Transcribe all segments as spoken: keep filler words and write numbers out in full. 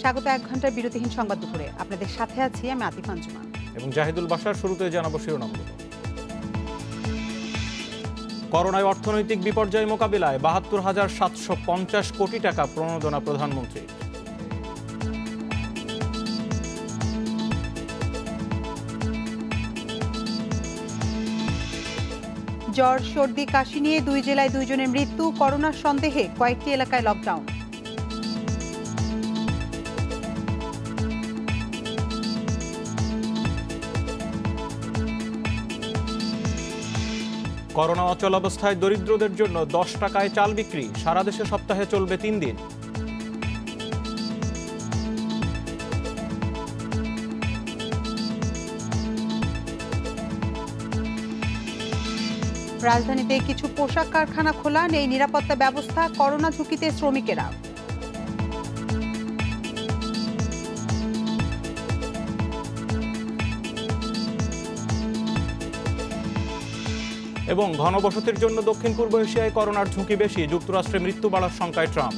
স্বাগত এক ঘন্টার বিরতিহীন সংবাদ দুপুরে। আপনাদের সাথে আছি আমি আতিফ আঞ্জুমান এবং জাহিদুল বাশার। শুরুতে জানাবো শিরোনামগুলো। করোনায় অর্থনৈতিক বিপর্যয় মোকাবিলায় বাহাত্তর হাজার সাতশো পঞ্চাশ কোটি টাকা প্রণোদনা প্রধানমন্ত্রী। জ্বর সর্দি কাশি নিয়ে দুই জেলায় দুইজনের মৃত্যু, করোনার সন্দেহে কয়েকটি এলাকায় লকডাউন। করোনা অচলাবস্থায় দরিদ্রদের জন্য দশ টাকায় চাল বিক্রি, সারা দেশে সপ্তাহে চলবে তিন দিন। রাজধানীতে কিছু পোশাক কারখানা খোলা, নেই নিরাপত্তা ব্যবস্থা, করোনা ঝুঁকিতে শ্রমিকেরা। এবং ঘনবসতির জন্য দক্ষিণ পূর্ব এশিয়ায় করোনার ঝুঁকি বেশি, যুক্তরাষ্ট্রে মৃত্যু বাড়ার শঙ্কায় ট্রাম্প।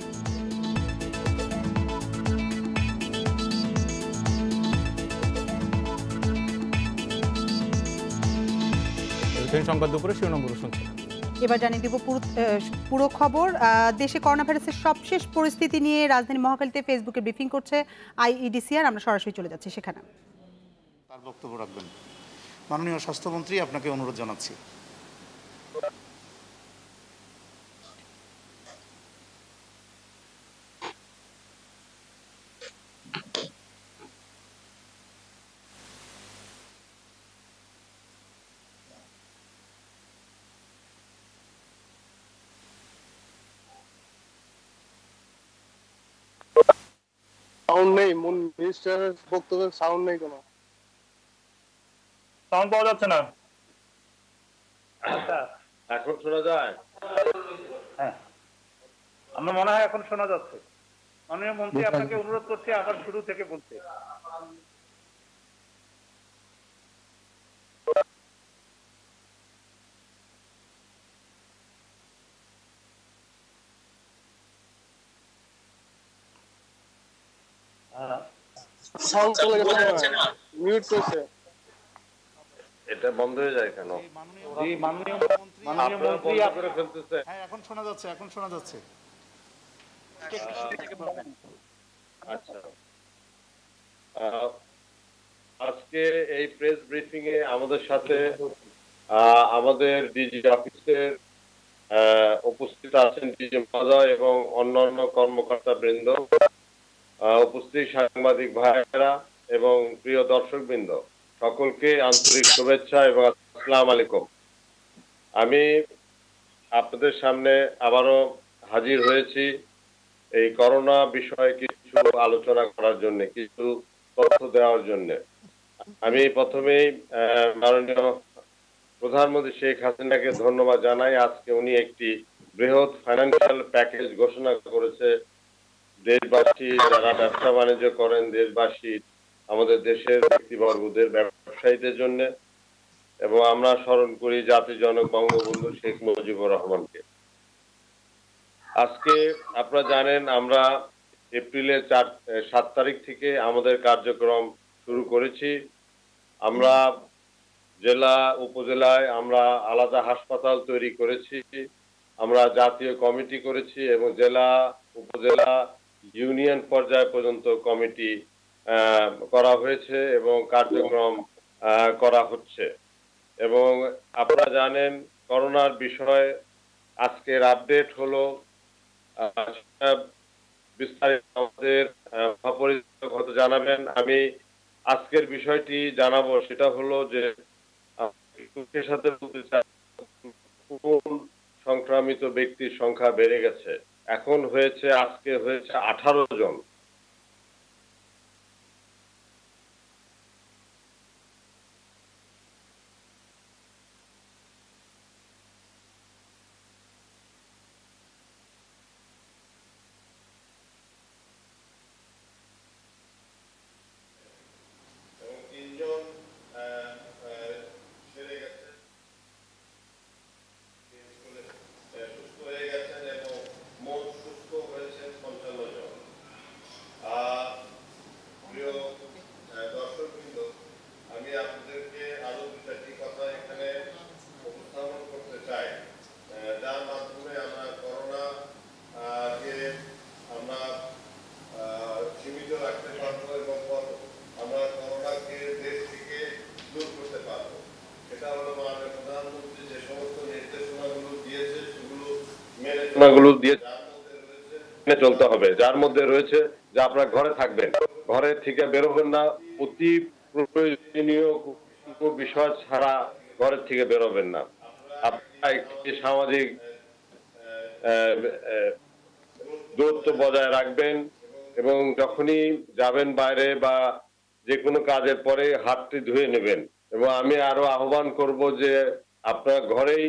সংবাদ দুপুরে শিরোনামগুলো শুনছেন। এবার জানিয়ে দিব পুরো খবর। দেশে করোনা ভাইরাসের সবশেষ পরিস্থিতি নিয়ে রাজধানী মহাখালীতে ফেসবুকে ব্রিফিং করছে আইইডিসিআর। আমরা সরাসরি চলে যাচ্ছি সেখানে। তার বক্তব্য রাখবেন মাননীয় স্বাস্থ্যমন্ত্রী, আপনাকে অনুরোধ জানাচ্ছি। সাউন্ড নেই, মিনিস্টারের বক্তব্যের সাউন্ড নেই, কোনো সাউন্ড পাওয়া যাচ্ছে না। এখন শোনা যায়? হ্যাঁ, আমার মনে হয় এখন শোনা যাচ্ছে। মাননীয় মন্ত্রী, আপনাকে অনুরোধ করছি আবার শুরু থেকে বলতে। সাউন্ড চলে গেছে, মিউট করছে। এটা বন্ধ হয়ে যায় কেন? জি মাননীয় মাননীয় মন্ত্রী, করে ফেলতেছে। হ্যাঁ, এখন শোনা যাচ্ছে, এখন শোনা যাচ্ছে। আচ্ছা, আজকে এই প্রেস ব্রিফিং এ আমাদের সাথে আমাদের ডিজি অফিসের উপস্থিত আছেন ডিজি মহোদয় এবং অন্যান্য কর্মকর্তা বৃন্দ, উপস্থিত সাংবাদিক ভাইয়েরা এবং প্রিয় দর্শক বৃন্দ, সকলকে আন্তরিক শুভেচ্ছা এবং আসসালামু আলাইকুম। আমি আপনাদের সামনে আবারও হাজির হয়েছি এই করোনা বিষয়ে কিছু আলোচনা করার জন্য, কিছু তথ্য দেওয়ার জন্য। আমি প্রথমেই মাননীয় প্রধানমন্ত্রী শেখ হাসিনাকে ধন্যবাদ জানাই। আজকে উনি একটি বৃহৎ ফাইন্যান্সিয়াল প্যাকেজ ঘোষণা করেছে দেশবাসী যারা ব্যবসা বাণিজ্য করেন, দেশবাসী আমাদের দেশের ব্যক্তিবর্গদের, ব্যবসায়ীদের জন্য। এবং আমরা স্মরণ করি জাতির জনক বঙ্গবন্ধু শেখ মুজিবুর রহমানকে। আজকে আপনারা জানেন আমরা এপ্রিলের চার সাত তারিখ থেকে আমাদের কার্যক্রম শুরু করেছি। আমরা জেলা উপজেলায় আমরা আলাদা হাসপাতাল তৈরি করেছি, আমরা জাতীয় কমিটি করেছি এবং জেলা উপজেলা ইউনিয়ন পর্যায় পর্যন্ত কমিটি করা হয়েছে এবং কার্যক্রম করা হচ্ছে। এবং আপনারা জানেন করোনার বিষয়ে আজকের আপডেট হলো বিস্তারিত আমাদের মহাপরিচালক জানাবেন। আমি আজকের বিষয়টি জানাবো, সেটা হলো যে দুঃখের সাথে বলতে চাই সংক্রামিত ব্যক্তির সংখ্যা বেড়ে গেছে, এখন হয়েছে আজকে হয়েছে আঠারো জন। রাখতে পারবো এবং আমরা করোনাকে দেশ থেকে দূর করতে পারবো। সেটা হলো মাননীয় প্রধানমন্ত্রী যে সমস্ত নির্দেশনাগুলো দিয়েছে সেগুলো মেনে গুলো দিয়ে মেনে চলতে হবে। যার মধ্যে রয়েছে যে আপনারা ঘরে থাকবেন, ঘরে থেকে বেরোবেন না, অতি প্রয়োজনীয় বিষয় ছাড়া ঘরের থেকে বেরোবেন না। আপনারা একটি সামাজিক দূরত্ব বজায় রাখবেন এবং যখনই যাবেন বাইরে বা যে কোনো কাজের পরে হাতটি ধুয়ে নেবেন। এবং আমি আরো আহ্বান করব যে আপনারা ঘরেই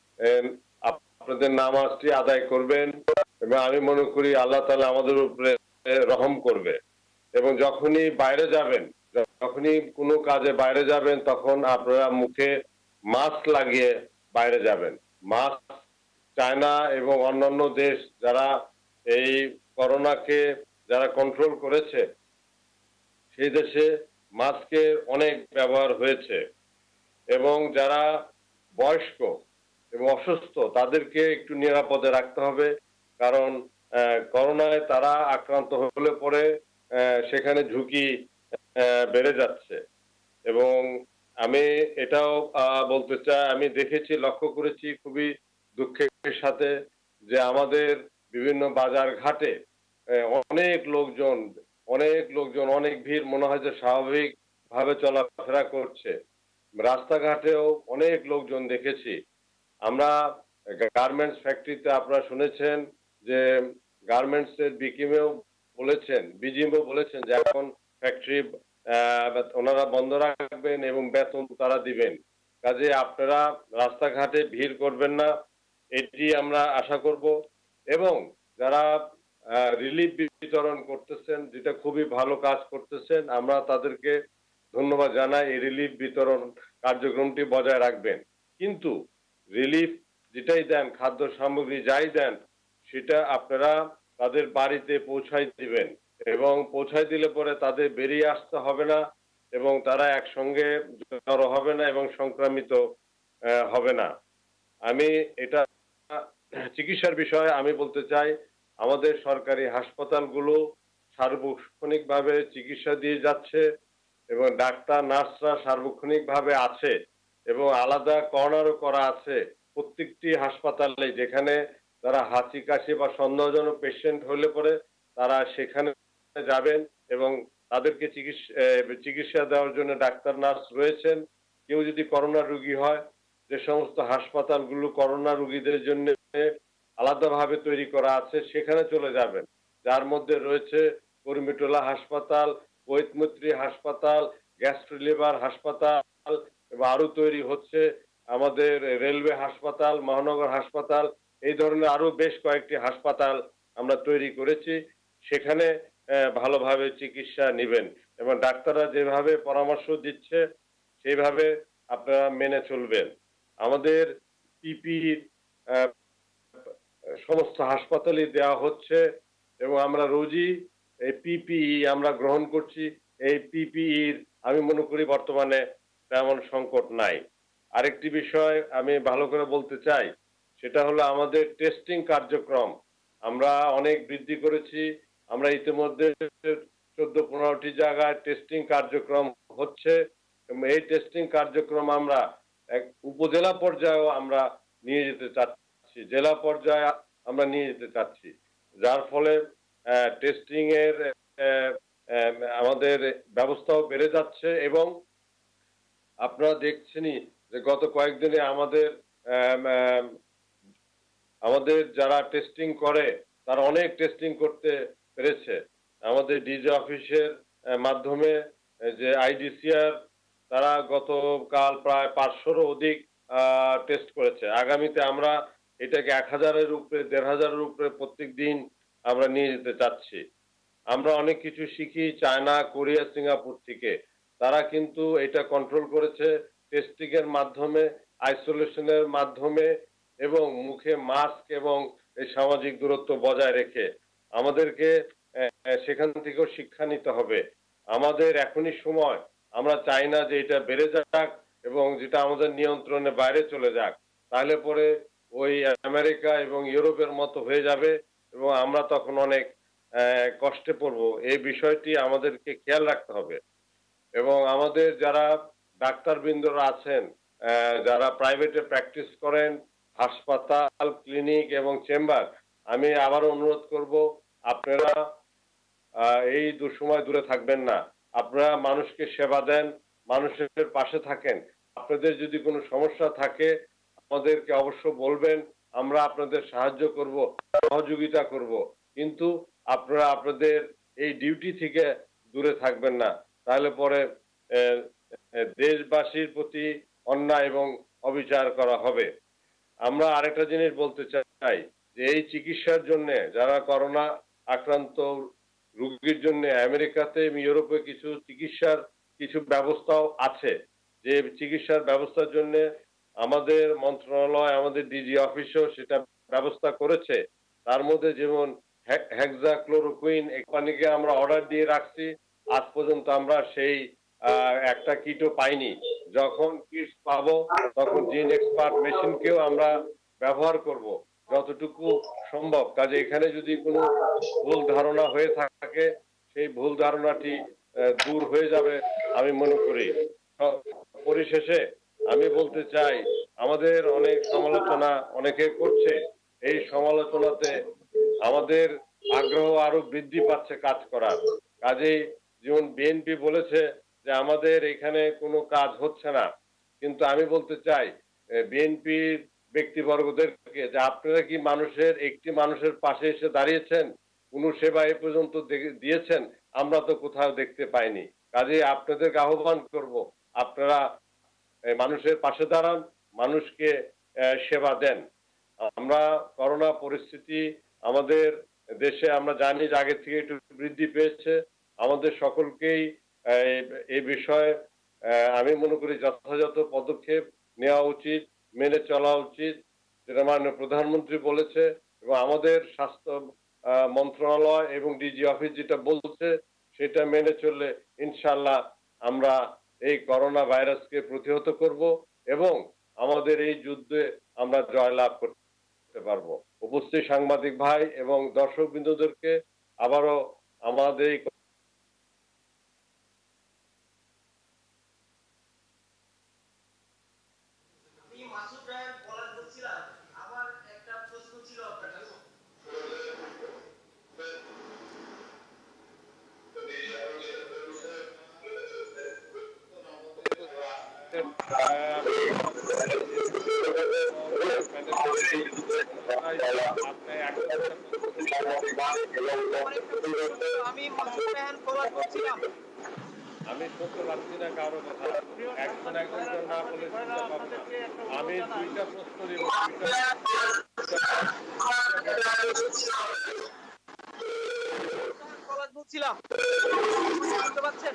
আপনাদের নামাজটি আদায় করবেন এবং আমি মনে করি আল্লাহ তাআলা আমাদের উপরে রহম করবে। এবং যখনই বাইরে যাবেন, যখনই কোনো কাজে বাইরে যাবেন তখন আপনারা মুখে মাস্ক লাগিয়ে বাইরে যাবেন। মাস্ক চায়না এবং অন্যান্য দেশ যারা এই করোনাকে যারা কন্ট্রোল করেছে সেই দেশে মাস্কের অনেক ব্যবহার হয়েছে এবং যারা বয়স্ক এবং অসুস্থ তাদেরকে একটু নিরাপদে রাখতে হবে, কারণ করোনায় তারা আক্রান্ত হলে পরে সেখানে ঝুঁকি বেড়ে যাচ্ছে। এবং আমি এটাও বলতে চাই, আমি দেখেছি, লক্ষ্য করেছি খুবই দুঃখের সাথে যে আমাদের বিভিন্ন বাজার ঘাটে অনেক লোকজন অনেক লোকজন অনেক ভিড়, মনে হয় যে স্বাভাবিক ভাবে চলাফেরা করছে। রাস্তাঘাটেও অনেক লোকজন দেখেছি। আমরা গার্মেন্টস ফ্যাক্টরিতে আপনারা শুনেছেন যে গার্মেন্টস এর বিকিমেও বলেছেন, বিজিএমও বলেছেন যে এখন ফ্যাক্টরি ওনারা বন্ধ রাখবেন এবং বেতন তারা দিবেন। কাজে আপনারা রাস্তাঘাটে ভিড় করবেন না, এটি আমরা আশা করব। এবং যারা রিলিফ বিতরণ করতেছেন, যেটা খুবই ভালো কাজ করতেছেন, আমরা তাদেরকে ধন্যবাদ জানাই। এই রিলিফ বিতরণ কার্যক্রমটি বজায় রাখবেন, কিন্তু রিলিফ যেটাই দেন, খাদ্য সামগ্রী যাই দেন, সেটা আপনারা তাদের বাড়িতে পৌঁছাই দিবেন এবং পৌঁছাই দিলে পরে তাদের বেরিয়ে আসতে হবে না এবং তারা একসঙ্গে জড়ো হবে না এবং সংক্রামিত হবে না। আমি এটা চিকিৎসার বিষয়ে আমি বলতে চাই, আমাদের সরকারি হাসপাতালগুলো সার্বক্ষণিকভাবে চিকিৎসা দিয়ে যাচ্ছে এবং ডাক্তার নার্সরা সার্বক্ষণিকভাবে আছে এবং আলাদা কর্নারও করা আছে প্রত্যেকটি হাসপাতালে, যেখানে তারা হাঁচি কাশি বা সন্দেহজনক পেশেন্ট হলে পরে তারা সেখানে যাবেন এবং তাদেরকে চিকিৎসা চিকিৎসা দেওয়ার জন্য ডাক্তার নার্স রয়েছেন। কেউ যদি করোনা রোগী হয়, যে সমস্ত হাসপাতালগুলো করোনা রোগীদের জন্য আলাদাভাবে তৈরি করা আছে সেখানে চলে যাবেন, যার মধ্যে রয়েছে কর্মীটোলা হাসপাতাল, কৈতমৈত্রী হাসপাতাল, গ্যাস্ট্রো লিভার হাসপাতাল এবং আরো তৈরি হচ্ছে আমাদের রেলওয়ে হাসপাতাল, মহানগর হাসপাতাল, এই ধরনের আরো বেশ কয়েকটি হাসপাতাল আমরা তৈরি করেছি। সেখানে ভালোভাবে চিকিৎসা নেবেন এবং ডাক্তাররা যেভাবে পরামর্শ দিচ্ছে সেইভাবে আপনারা মেনে চলবেন। আমাদের পিপিই সমস্ত হাসপাতালে দেওয়া হচ্ছে এবং আমরা রোজই এই পিপিই আমরা গ্রহণ করছি। এই পিপিইর আমি মনে করি বর্তমানে তেমন সংকট নাই। আরেকটি বিষয় আমি ভালো করে বলতে চাই, সেটা হলো আমাদের টেস্টিং কার্যক্রম আমরা অনেক বৃদ্ধি করেছি। আমরা ইতিমধ্যে চোদ্দ পনেরোটি জায়গায় টেস্টিং কার্যক্রম হচ্ছে এবং এই টেস্টিং কার্যক্রম আমরা এক উপজেলা পর্যায়েও আমরা নিয়ে যেতে চাচ্ছি, জেলা পর্যায়ে আমরা নিয়ে যেতে চাচ্ছি, যার ফলে টেস্টিং এর আমাদের ব্যবস্থাও বেড়ে যাচ্ছে। এবং আপনারা দেখছেনই যে গত কয়েকদিনে আমাদের আমাদের যারা টেস্টিং করে তারা অনেক টেস্টিং করতে পেরেছে। আমাদের ডিজি অফিসের মাধ্যমে যে আইডিসিআর তারা গতকাল প্রায় পাঁচশোরও অধিক টেস্ট করেছে। আগামীতে আমরা এটাকে এক হাজারের উপরে, দেড় হাজারের উপরে প্রত্যেক দিন আমরা নিয়ে যেতে চাচ্ছি। আমরা অনেক কিছু শিখি চায়না, কোরিয়া, সিঙ্গাপুর থেকে। তারা কিন্তু এটা কন্ট্রোল করেছে টেস্টিং এর মাধ্যমে, আইসোলেশনের মাধ্যমে এবং মুখে মাস্ক এবং এই সামাজিক দূরত্ব বজায় রেখে। আমাদেরকে সেখান থেকেও শিক্ষা নিতে হবে। আমাদের এখনই সময়, আমরা চাই না যে এটা বেড়ে যাক এবং যেটা আমাদের নিয়ন্ত্রণের বাইরে চলে যাক, তাহলে পরে ওই আমেরিকা এবং ইউরোপের মতো হয়ে যাবে এবং আমরা তখন অনেক আহ, কষ্টে পড়বো, এই বিষয়টি আমাদেরকে খেয়াল রাখতে হবে। এবং আমাদের যারা ডাক্তারবৃন্দরা আছেন, আহ, যারা প্রাইভেটে প্র্যাকটিস করেন, হাসপাতাল, ক্লিনিক এবং চেম্বার, আমি আবার অনুরোধ করব, আপনারা আহ, এই দুঃসময় দূরে থাকবেন না। আপনারা মানুষকে সেবা দেন, মানুষের পাশে থাকেন। আপনাদের যদি কোনো সমস্যা থাকে আমাদেরকে অবশ্য বলবেন, আমরা আপনাদের সাহায্য করব, সহযোগিতা করব। কিন্তু আপনারা আপনাদের এই ডিউটি থেকে দূরে থাকবেন না, তাহলে পরে আহ, আহ, দেশবাসীর প্রতি অন্যায় এবং অবিচার করা হবে। আমরা আরেকটা জিনিস বলতে চাই যে এই চিকিৎসার জন্য যারা করোনা আক্রান্ত রোগীর জন্য আমেরিকাতে এবং ইউরোপে কিছু চিকিৎসার কিছু ব্যবস্থাও আছে, যে চিকিৎসার ব্যবস্থার জন্য আমাদের মন্ত্রণালয়, আমাদের ডিজি অফিসও সেটা ব্যবস্থা করেছে। তার মধ্যে যেমন হেক্সাক্লোরোকুইন কোম্পানিকে আমরা অর্ডার দিয়ে রাখছি, আজ পর্যন্ত আমরা সেই একটা কিটও পাইনি। যখন কিট পাবো তখন জিন এক্সপার্ট মেশিনকেও আমরা ব্যবহার করব যতটুকু সম্ভব। কাজে এখানে যদি কোনো ভুল ধারণা হয়ে থাকে সেই ভুল ধারণাটি দূর হয়ে যাবে আমি মনে করি। পরিশেষে আমি বলতে চাই, আমাদের অনেক সমালোচনা অনেকে করছে, এই সমালোচনাতে আমাদের আগ্রহ আরো বৃদ্ধি পাচ্ছে কাজ করার। কাজেই যেমন বিএনপি বলেছে যে আমাদের এখানে কোনো কাজ হচ্ছে না, কিন্তু আমি বলতে চাই বিএনপির ব্যক্তিবর্গদেরকে যে আপনারা কি মানুষের একটি মানুষের পাশে এসে দাঁড়িয়েছেন, কোনো সেবা এ পর্যন্ত দিয়েছেন? আমরা তো কোথাও দেখতে পাইনি। কাজেই আপনাদেরকে আহ্বান করব, আপনারা মানুষের পাশে দাঁড়ান, মানুষকে সেবা দেন। আমরা করোনা পরিস্থিতি আমাদের দেশে আমরা জানি যে আগে থেকে একটু বৃদ্ধি পেয়েছে। আমাদের সকলকেই এই বিষয়ে আমি মনে করি যথাযথ পদক্ষেপ নেওয়া উচিত, মেনে চলা উচিত, যেটা মাননীয় প্রধানমন্ত্রী বলেছে এবং আমাদের স্বাস্থ্য মন্ত্রণালয় এবং ডিজি অফিস যেটা বলছে সেটা মেনে চললে ইনশাল্লাহ আমরা এই করোনা ভাইরাসকে প্রতিহত করব এবং আমাদের এই যুদ্ধে আমরা জয়লাভ করতে পারবো। উপস্থিত সাংবাদিক ভাই এবং দর্শক বিন্দুদেরকে আবারও আমাদের এই আমি মাসুদ রায়হান পলাশ বলছিলাম। আমি শুনতে পাচ্ছি না কারো কথা, একজন একজন না বলে আমি দুইটা প্রশ্ন দিব। পলাশ বলছিলাম, শুনতে পাচ্ছেন?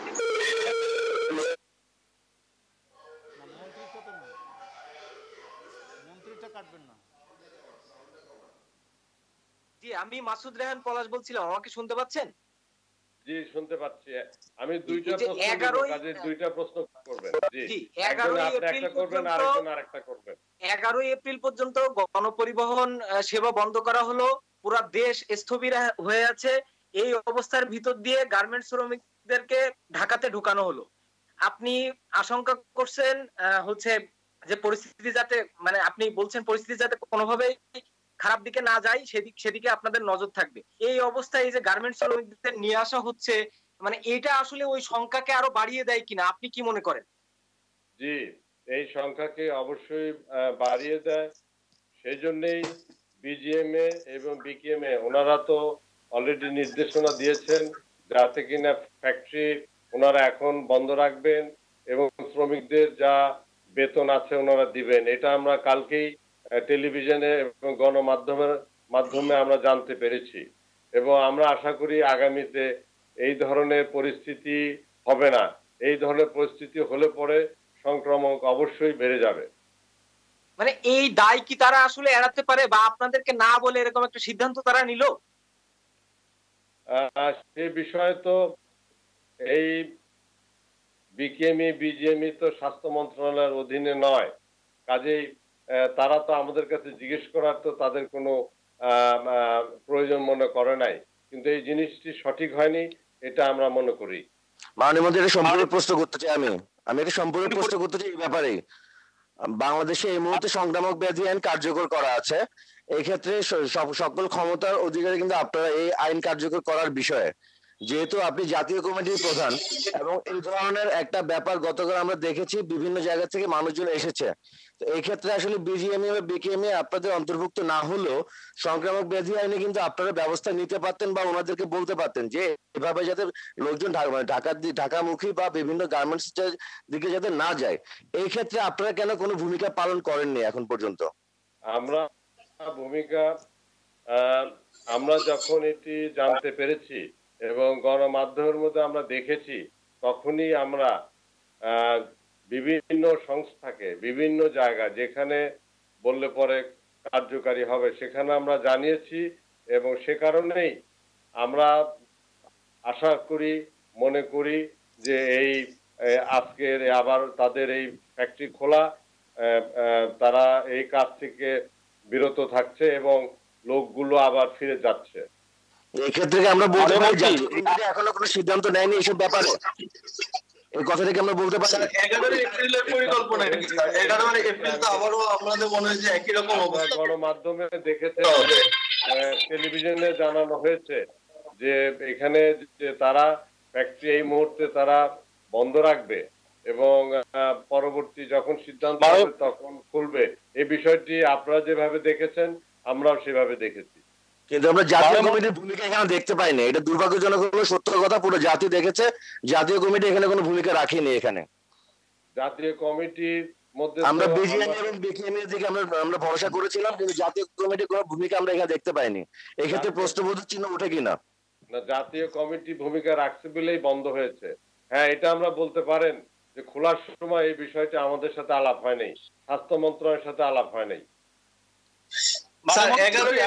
জি, আমি মাসুদ রায়হান পলাশ বলছিলাম, আমাকে শুনতে পাচ্ছেন? জি, শুনতে পাচ্ছি। আমি দুইটা প্রশ্ন দিব, কাজে দুইটা প্রশ্ন করবেন। জি, এগারোই এপ্রিল করবেন আরেকজন আরেকটা করবেন। এগারোই এপ্রিল পর্যন্ত গণপরিবহন সেবা বন্ধ করা হলো, পুরো দেশ স্থবির হয়ে আছে। এই অবস্থার ভিতর দিয়ে গার্মেন্টস শ্রমিকদেরকে ঢাকাতে ঢুকানো হলো। আপনি আশঙ্কা করছেন হচ্ছে যে পরিস্থিতি যাতে মানে আপনি বলছেন পরিস্থিতি যাতে কোনোভাবেই খারাপ দিকে না যায়, সেদিক সেদিকে আপনাদের নজর থাকবে। এই অবস্থায় এই যে গার্মেন্টস শ্রমিকদের নিয়ে আসা হচ্ছে, মানে এটা আসলে ওই সংখ্যাকে আরো বাড়িয়ে দেয় কিনা, আপনি কি মনে করেন? জি, এই সংখ্যাকে অবশ্যই বাড়িয়ে দেয়। সেই জন্যই বিজিএমএ এবং বিকেএমএ ওনারা তো অলরেডি নির্দেশনা দিয়েছেন যাতে কিনা ফ্যাক্টরি ওনারা এখন বন্ধ রাখবেন এবং শ্রমিকদের যা বেতন আছে ওনারা দিবেন। এটা আমরা কালকেই টেলিভিশনে এবং গণমাধ্যমের মাধ্যমে আমরা জানতে পেরেছি এবং আমরা আশা করি আগামীতে এই ধরনের পরিস্থিতি হবে না। এই ধরনের পরিস্থিতি হলে পরে সংক্রমণ অবশ্যই বেড়ে যাবে। মানে এই দায় কি তারা আসলে এড়াতে পারে বা আপনাদেরকে না বলে এরকম একটা সিদ্ধান্ত তারা নিল? সে বিষয়ে তো এই বিকেএমই বিজিএমই তো স্বাস্থ্য মন্ত্রণালয়ের অধীনে নয়, কাজেই তারা তো আমাদের কাছে জিজ্ঞেস করার তো তাদের কোনো প্রয়োজন মনে করে নাই। কিন্তু এই জিনিসটি সঠিক হয়নি, এটা আমরা মনে করি। মাননীয় মন্ত্রী, এটা সম্পূর্ণ প্রশ্ন করতে চাই আমি আমি এটা সম্পূর্ণ প্রশ্ন করতে চাই এই ব্যাপারে। বাংলাদেশে এই মুহূর্তে সংক্রামক ব্যাধি আইন কার্যকর করা আছে। এই ক্ষেত্রে সকল ক্ষমতার অধিকারী কিন্তু আপনারা এই আইন কার্যকর করার বিষয়ে, যেহেতু আপনি জাতীয় কমিটির প্রধান, এবং এই ধরনের একটা ব্যাপার গতকাল আমরা দেখেছি বিভিন্ন জায়গা থেকে মানুষজন এসেছে। তো এই ক্ষেত্রে আসলে বিজিএমই বা বিকেএমই আপনাদের অন্তর্ভুক্ত না হলেও সংক্রামক ব্যাধি আইনে কিন্তু আপনারা ব্যবস্থা নিতে পারতেন বা ওনাদেরকে বলতে পারতেন যে এভাবে যাতে লোকজন ঢাকা ঢাকামুখী বা বিভিন্ন গার্মেন্টস দিকে যাতে না যায়। এই ক্ষেত্রে আপনারা কেন কোনো ভূমিকা পালন করেননি এখন পর্যন্ত? আমরা ভূমিকা আমরা যখন এটি জানতে পেরেছি এবং গণমাধ্যমের মধ্যে আমরা দেখেছি, তখনই আমরা বিভিন্ন সংস্থাকে বিভিন্ন জায়গা যেখানে বললে পরে কার্যকারী হবে সেখানে আমরা জানিয়েছি, এবং সে কারণেই আমরা আশা করি, মনে করি যে এই আজকের আবার তাদের এই ফ্যাক্টরি খোলা, তারা এই কাজ থেকে বিরত থাকছে এবং লোকগুলো আবার ফিরে যাচ্ছে। এই ক্ষেত্রে আমরা বলতে পারি যে এখনো কোনো সিদ্ধান্ত নেয়নি এইসব ব্যাপারে, এই কথাটা কি আমরা বলতে পারি? এগারোই এপ্রিলের পরিকল্পনা, এগারোই এপ্রিল তো আবারও আমাদের মনে হয় যে একই রকম অবস্থা। গণমাধ্যমে দেখেছে, টেলিভিশনে জানানো হয়েছে যে এখানে যে তারা ফ্যাক্টরি এই মুহূর্তে তারা বন্ধ রাখবে এবং পরবর্তী যখন সিদ্ধান্ত হবে তখন খুলবে। এই বিষয়টি আপনারা যেভাবে দেখেছেন আমরাও সেভাবে দেখেছি, কিন্তু আমরা জাতীয় কমিটির ভূমিকা এখানে দেখতে পাইনি। এটা দুর্ভাগ্যজনক হলো, সত্য কথা, পুরো জাতি দেখেছে জাতীয় কমিটি এখানে কোনো ভূমিকা রাখেনি। এখানে জাতীয় কমিটির মধ্যে আমরা বিজিএমই এবং বিকেএমই এর দিকে আমরা আমরা ভরসা করেছিলাম, কিন্তু জাতীয় কমিটির কোনো ভূমিকা আমরা এখানে দেখতে পাইনি। এই ক্ষেত্রে প্রশ্নবোধক চিহ্ন ওঠে কিনা? না, জাতীয় কমিটি ভূমিকা রাখছে বলেই বন্ধ হয়েছে। হ্যাঁ, এটা আমরা বলতে পারেন যে খোলার সময় এই বিষয়টা আমাদের সাথে আলাপ হয় নাই, স্বাস্থ্য মন্ত্রণালয়ের সাথে আলাপ হয় নাই। এগারোই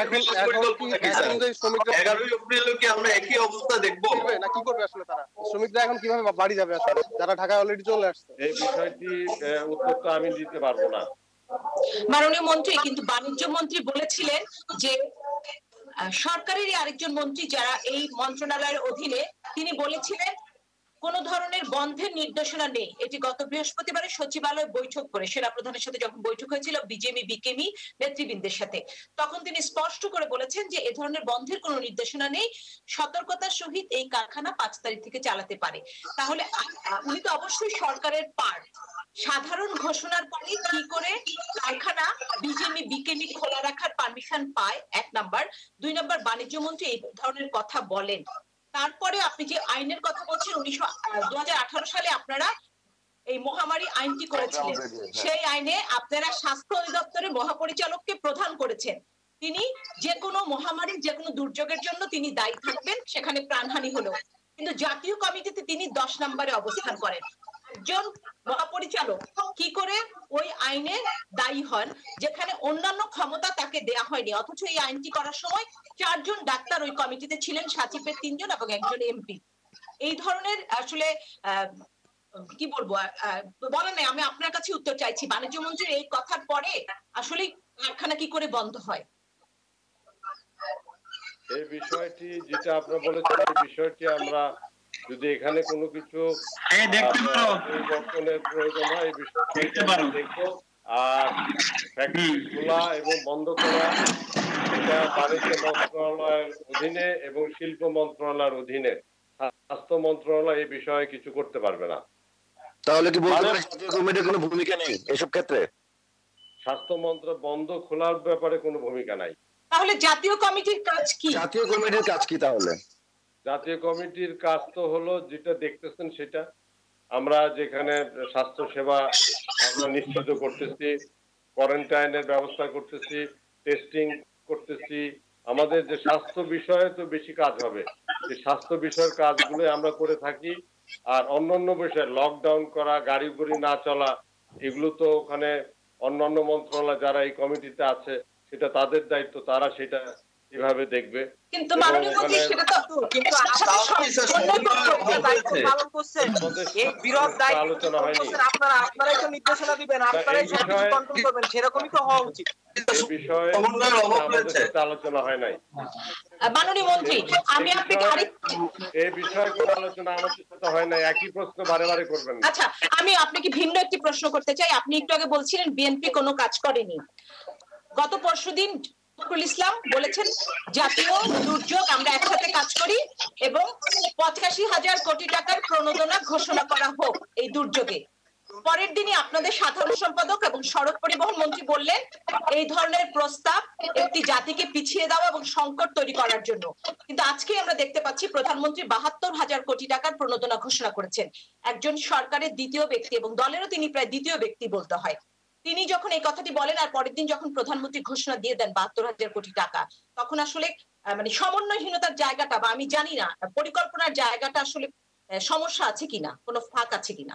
এপ্রিল কি আমরা একই অবস্থা দেখবো না? কি করবে আসলে তারা? শ্রমিকরা এখন কিভাবে বাড়ি যাবে আসলে, যারা ঢাকায় অলরেডি চলে আসছে? এই বিষয়টি উত্তরটা আমি দিতে পারবো না মাননীয় মন্ত্রী। কিন্তু বাণিজ্য মন্ত্রী বলেছিলেন যে সরকারেরই আরেকজন মন্ত্রী যারা এই মন্ত্রণালয়ের অধীনে, তিনি বলেছিলেন কোন ধরনের বন্ধের নির্দেশনা নেই। এটি গত বৃহস্পতিবারে সচিবালয় বৈঠক করে সেনা প্রধানের সাথে যখন বৈঠক হয়েছিল বিজেপি বিকেমি নেতৃবৃন্দের সাথে, তখন তিনি স্পষ্ট করে বলেছেন যে এ ধরনের বন্ধের কোনো নির্দেশনা নেই, সতর্কতার সহিত এই কারখানা পাঁচ তারিখ থেকে চালাতে পারে। তাহলে উনি তো অবশ্যই সরকারের পার্ট। সাধারণ ঘোষণার পরে কি করে কারখানা বিজেপি বিকেমি খোলা রাখার পারমিশন পায়? এক নাম্বার। দুই নাম্বার, বাণিজ্য মন্ত্রী এই ধরনের কথা বলেন। তারপরে আপনি যে আইনের কথা বলছেন, উনিশশো দু হাজার আঠারো সালে আপনারা এই মহামারী আইনটি করেছিলেন। সেই আইনে আপনারা স্বাস্থ্য অধিদপ্তরের মহাপরিচালককে প্রধান করেছেন। তিনি যে কোনো মহামারী, যে কোনো দুর্যোগের জন্য তিনি দায়ী থাকবেন, সেখানে প্রাণহানি হলো। কিন্তু জাতীয় কমিটিতে তিনি দশ নম্বরে অবস্থান করেন। একজন মহাপরিচালক কি করে ওই আইনে দায়ী হন যেখানে অন্যান্য ক্ষমতা তাকে দেয়া হয়নি? অথচ এই আইনটি করার সময় চারজন ডাক্তার ওই কমিটিতে ছিলেন, সচিবের তিনজন এবং একজন এমপি। এই ধরনের আসলে কি বলবো বলেন নাই, আমি আপনার কাছে উত্তর চাইছি। বাণিজ্য মন্ত্রীর এই কথার পরে আসলে কারখানা কি করে বন্ধ হয়? এই বিষয়টি যেটা আপনারা বলেছেন, এই বিষয়টি আমরা যদি এখানে কোনো কিছু পরিবর্তনের প্রয়োজন হয় এই বিষয়টি আমরা দেখবো। আর ফ্যাক্টরি খোলা এবং বন্ধ করা এটা বাণিজ্য মন্ত্রণালয়ের অধীনে এবং শিল্প মন্ত্রণালয়ের অধীনে, স্বাস্থ্য মন্ত্রণালয় এই বিষয়ে কিছু করতে পারবে না। তাহলে কি বলতে পারেন জাতীয় কমিটির কোনো ভূমিকা নেই এসব ক্ষেত্রে? স্বাস্থ্য মন্ত্রণালয় বন্ধ খোলার ব্যাপারে কোনো ভূমিকা নাই। তাহলে জাতীয় কমিটির কাজ কি? জাতীয় কমিটির কাজ কি তাহলে? জাতীয় কমিটির কাজ তো হলো যেটা দেখতেছেন সেটা, আমরা যেখানে স্বাস্থ্য সেবা আমরা নিশ্চিত করতেছি, কোয়ারেন্টাইনের ব্যবস্থা করতেছি, টেস্টিং করতেছি। আমাদের যে স্বাস্থ্য বিষয়ে তো বেশি কাজ হবে, এই স্বাস্থ্য বিষয়ের কাজগুলো আমরা করে থাকি। আর অন্যান্য বিষয় লকডাউন করা, গাড়ি গুড়ি না চলা, এগুলো তো ওখানে অন্যান্য মন্ত্রণালয় যারা এই কমিটিতে আছে সেটা তাদের দায়িত্ব, তারা সেটা কিভাবে দেখবে। কিন্তু মাননীয় মন্ত্রী সেটা তো কিন্তু আমাদের দায়িত্ব পালন করছেন, এই বিরোধ দায়িত্ব করছেন আপনারা, আপনারাই তো নির্দেশনা দিবেন, আপনারাই সবকিছু কন্ট্রোল করবেন, সেরকমই তো হওয়া উচিত। বিষয়ে আলোচনা হয় নাই মাননীয় মন্ত্রী, আমি আপনাকে আরেকটি এই বিষয়ে কোনো আলোচনা আমাদের সাথে হয় নাই, একই প্রশ্ন বারে বারে করবেন না। আচ্ছা, আমি আপনাকে ভিন্ন একটি প্রশ্ন করতে চাই। আপনি একটু আগে বলছিলেন বিএনপি কোনো কাজ করেনি। গত পরশুদিন ফখরুল ইসলাম বলেছেন জাতীয় দুর্যোগ আমরা একসাথে কাজ করি এবং পঁচাশি হাজার কোটি টাকার প্রণোদনা ঘোষণা করা হোক এই দুর্যোগে। পরের দিনই আপনাদের সাধারণ সম্পাদক এবং সড়ক পরিবহন মন্ত্রী বললেন এই ধরনের প্রস্তাব একটি জাতিকে পিছিয়ে দেওয়া এবং সংকট তৈরি করার জন্য। কিন্তু আজকে আমরা দেখতে পাচ্ছি প্রধানমন্ত্রী বাহাত্তর হাজার কোটি টাকার প্রণোদনা ঘোষণা করেছেন। একজন সরকারের দ্বিতীয় ব্যক্তি এবং দলেরও তিনি প্রায় দ্বিতীয় ব্যক্তি বলতে হয়। তিনি যখন এই কথাটি বলেন আর পরের দিন যখন প্রধানমন্ত্রী ঘোষণা দিয়ে দেন বাহাত্তর হাজার কোটি টাকা, তখন আসলে মানে সমন্বয়হীনতার জায়গাটা বা আমি জানি না পরিকল্পনার জায়গাটা আসলে সমস্যা আছে কিনা, কোনো ফাঁক আছে কিনা।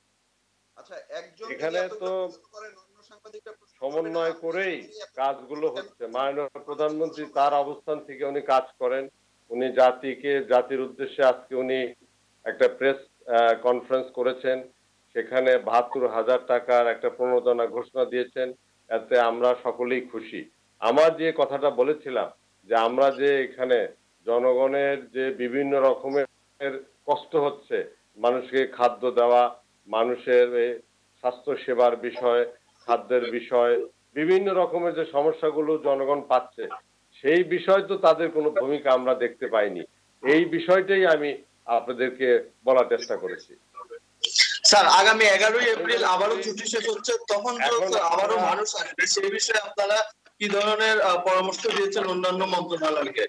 এখানে তো সমন্বয় করেই কাজগুলো হচ্ছে। মাননীয় প্রধানমন্ত্রী তার অবস্থান থেকে উনি কাজ করেন, উনি জাতিকে জাতির উদ্দেশ্যে আজকে উনি একটা প্রেস কনফারেন্স করেছেন, সেখানে বাহাত্তর হাজার টাকার একটা প্রণোদনা ঘোষণা দিয়েছেন। এতে আমরা সকলেই খুশি। আমার যে কথাটা বলেছিলাম যে আমরা যে এখানে জনগণের যে বিভিন্ন রকমের কষ্ট হচ্ছে, মানুষকে খাদ্য দেওয়া, মানুষের স্বাস্থ্য সেবার বিষয়, খাদ্যের বিষয়, বিভিন্ন রকমের যে সমস্যাগুলো জনগণ পাচ্ছে, সেই বিষয় তো তাদের কোনো ভূমিকা আমরা দেখতে পাইনি। এই বিষয়টাই আমি আপনাদেরকে বলার চেষ্টা করেছি। স্যার, আগামী এগারোই এপ্রিল আবারও ছুটি শেষ হচ্ছে, তখন আবারও মানুষ আসবে, সেই বিষয়ে আপনারা কি ধরনের পরামর্শ দিয়েছেন অন্যান্য মন্ত্রণালয়কে?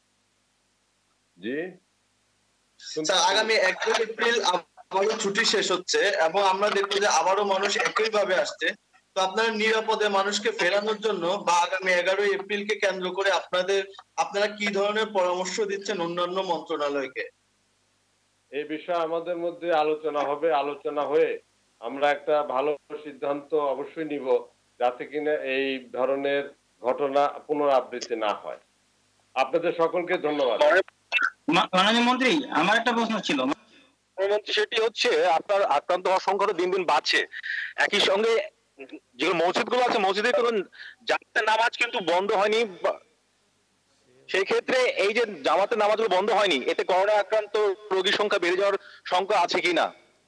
জি স্যার, আগামী এগারোই এপ্রিল আবারও ছুটি শেষ হচ্ছে এবং আমরা দেখবো যে আবারও মানুষ একই ভাবে আসছে, তো আপনারা নিরাপদে মানুষকে ফেরানোর জন্য বা আগামী এগারোই এপ্রিলকে কেন্দ্র করে আপনাদের আপনারা কি ধরনের পরামর্শ দিচ্ছেন অন্যান্য মন্ত্রণালয়কে? এই বিষয়ে আমাদের মধ্যে আলোচনা হবে, আলোচনা হয়ে আমরা একটা ভালো সিদ্ধান্ত অবশ্যই নিব, যাতে কিনা এই ধরনের ঘটনা পুনরাবৃত্তি না হয়। আপনাদের সকলকে ধন্যবাদ। মাননীয় মন্ত্রী, আমার একটা প্রশ্ন ছিল, সেটি হচ্ছে আপনার আক্রান্ত হওয়ার সংখ্যা দিন দিন বাড়ছে, একই সঙ্গে যেগুলো মসজিদ গুলো আছে মসজিদে কোনো জামাতের নামাজ কিন্তু বন্ধ হয়নি, সেই ক্ষেত্রে এই যে জামাতের নামাজগুলো বন্ধ হয়নি, এতে করোনা আক্রান্ত রোগীর সংখ্যা বেড়ে যাওয়ার সংখ্যা আছে কিনা?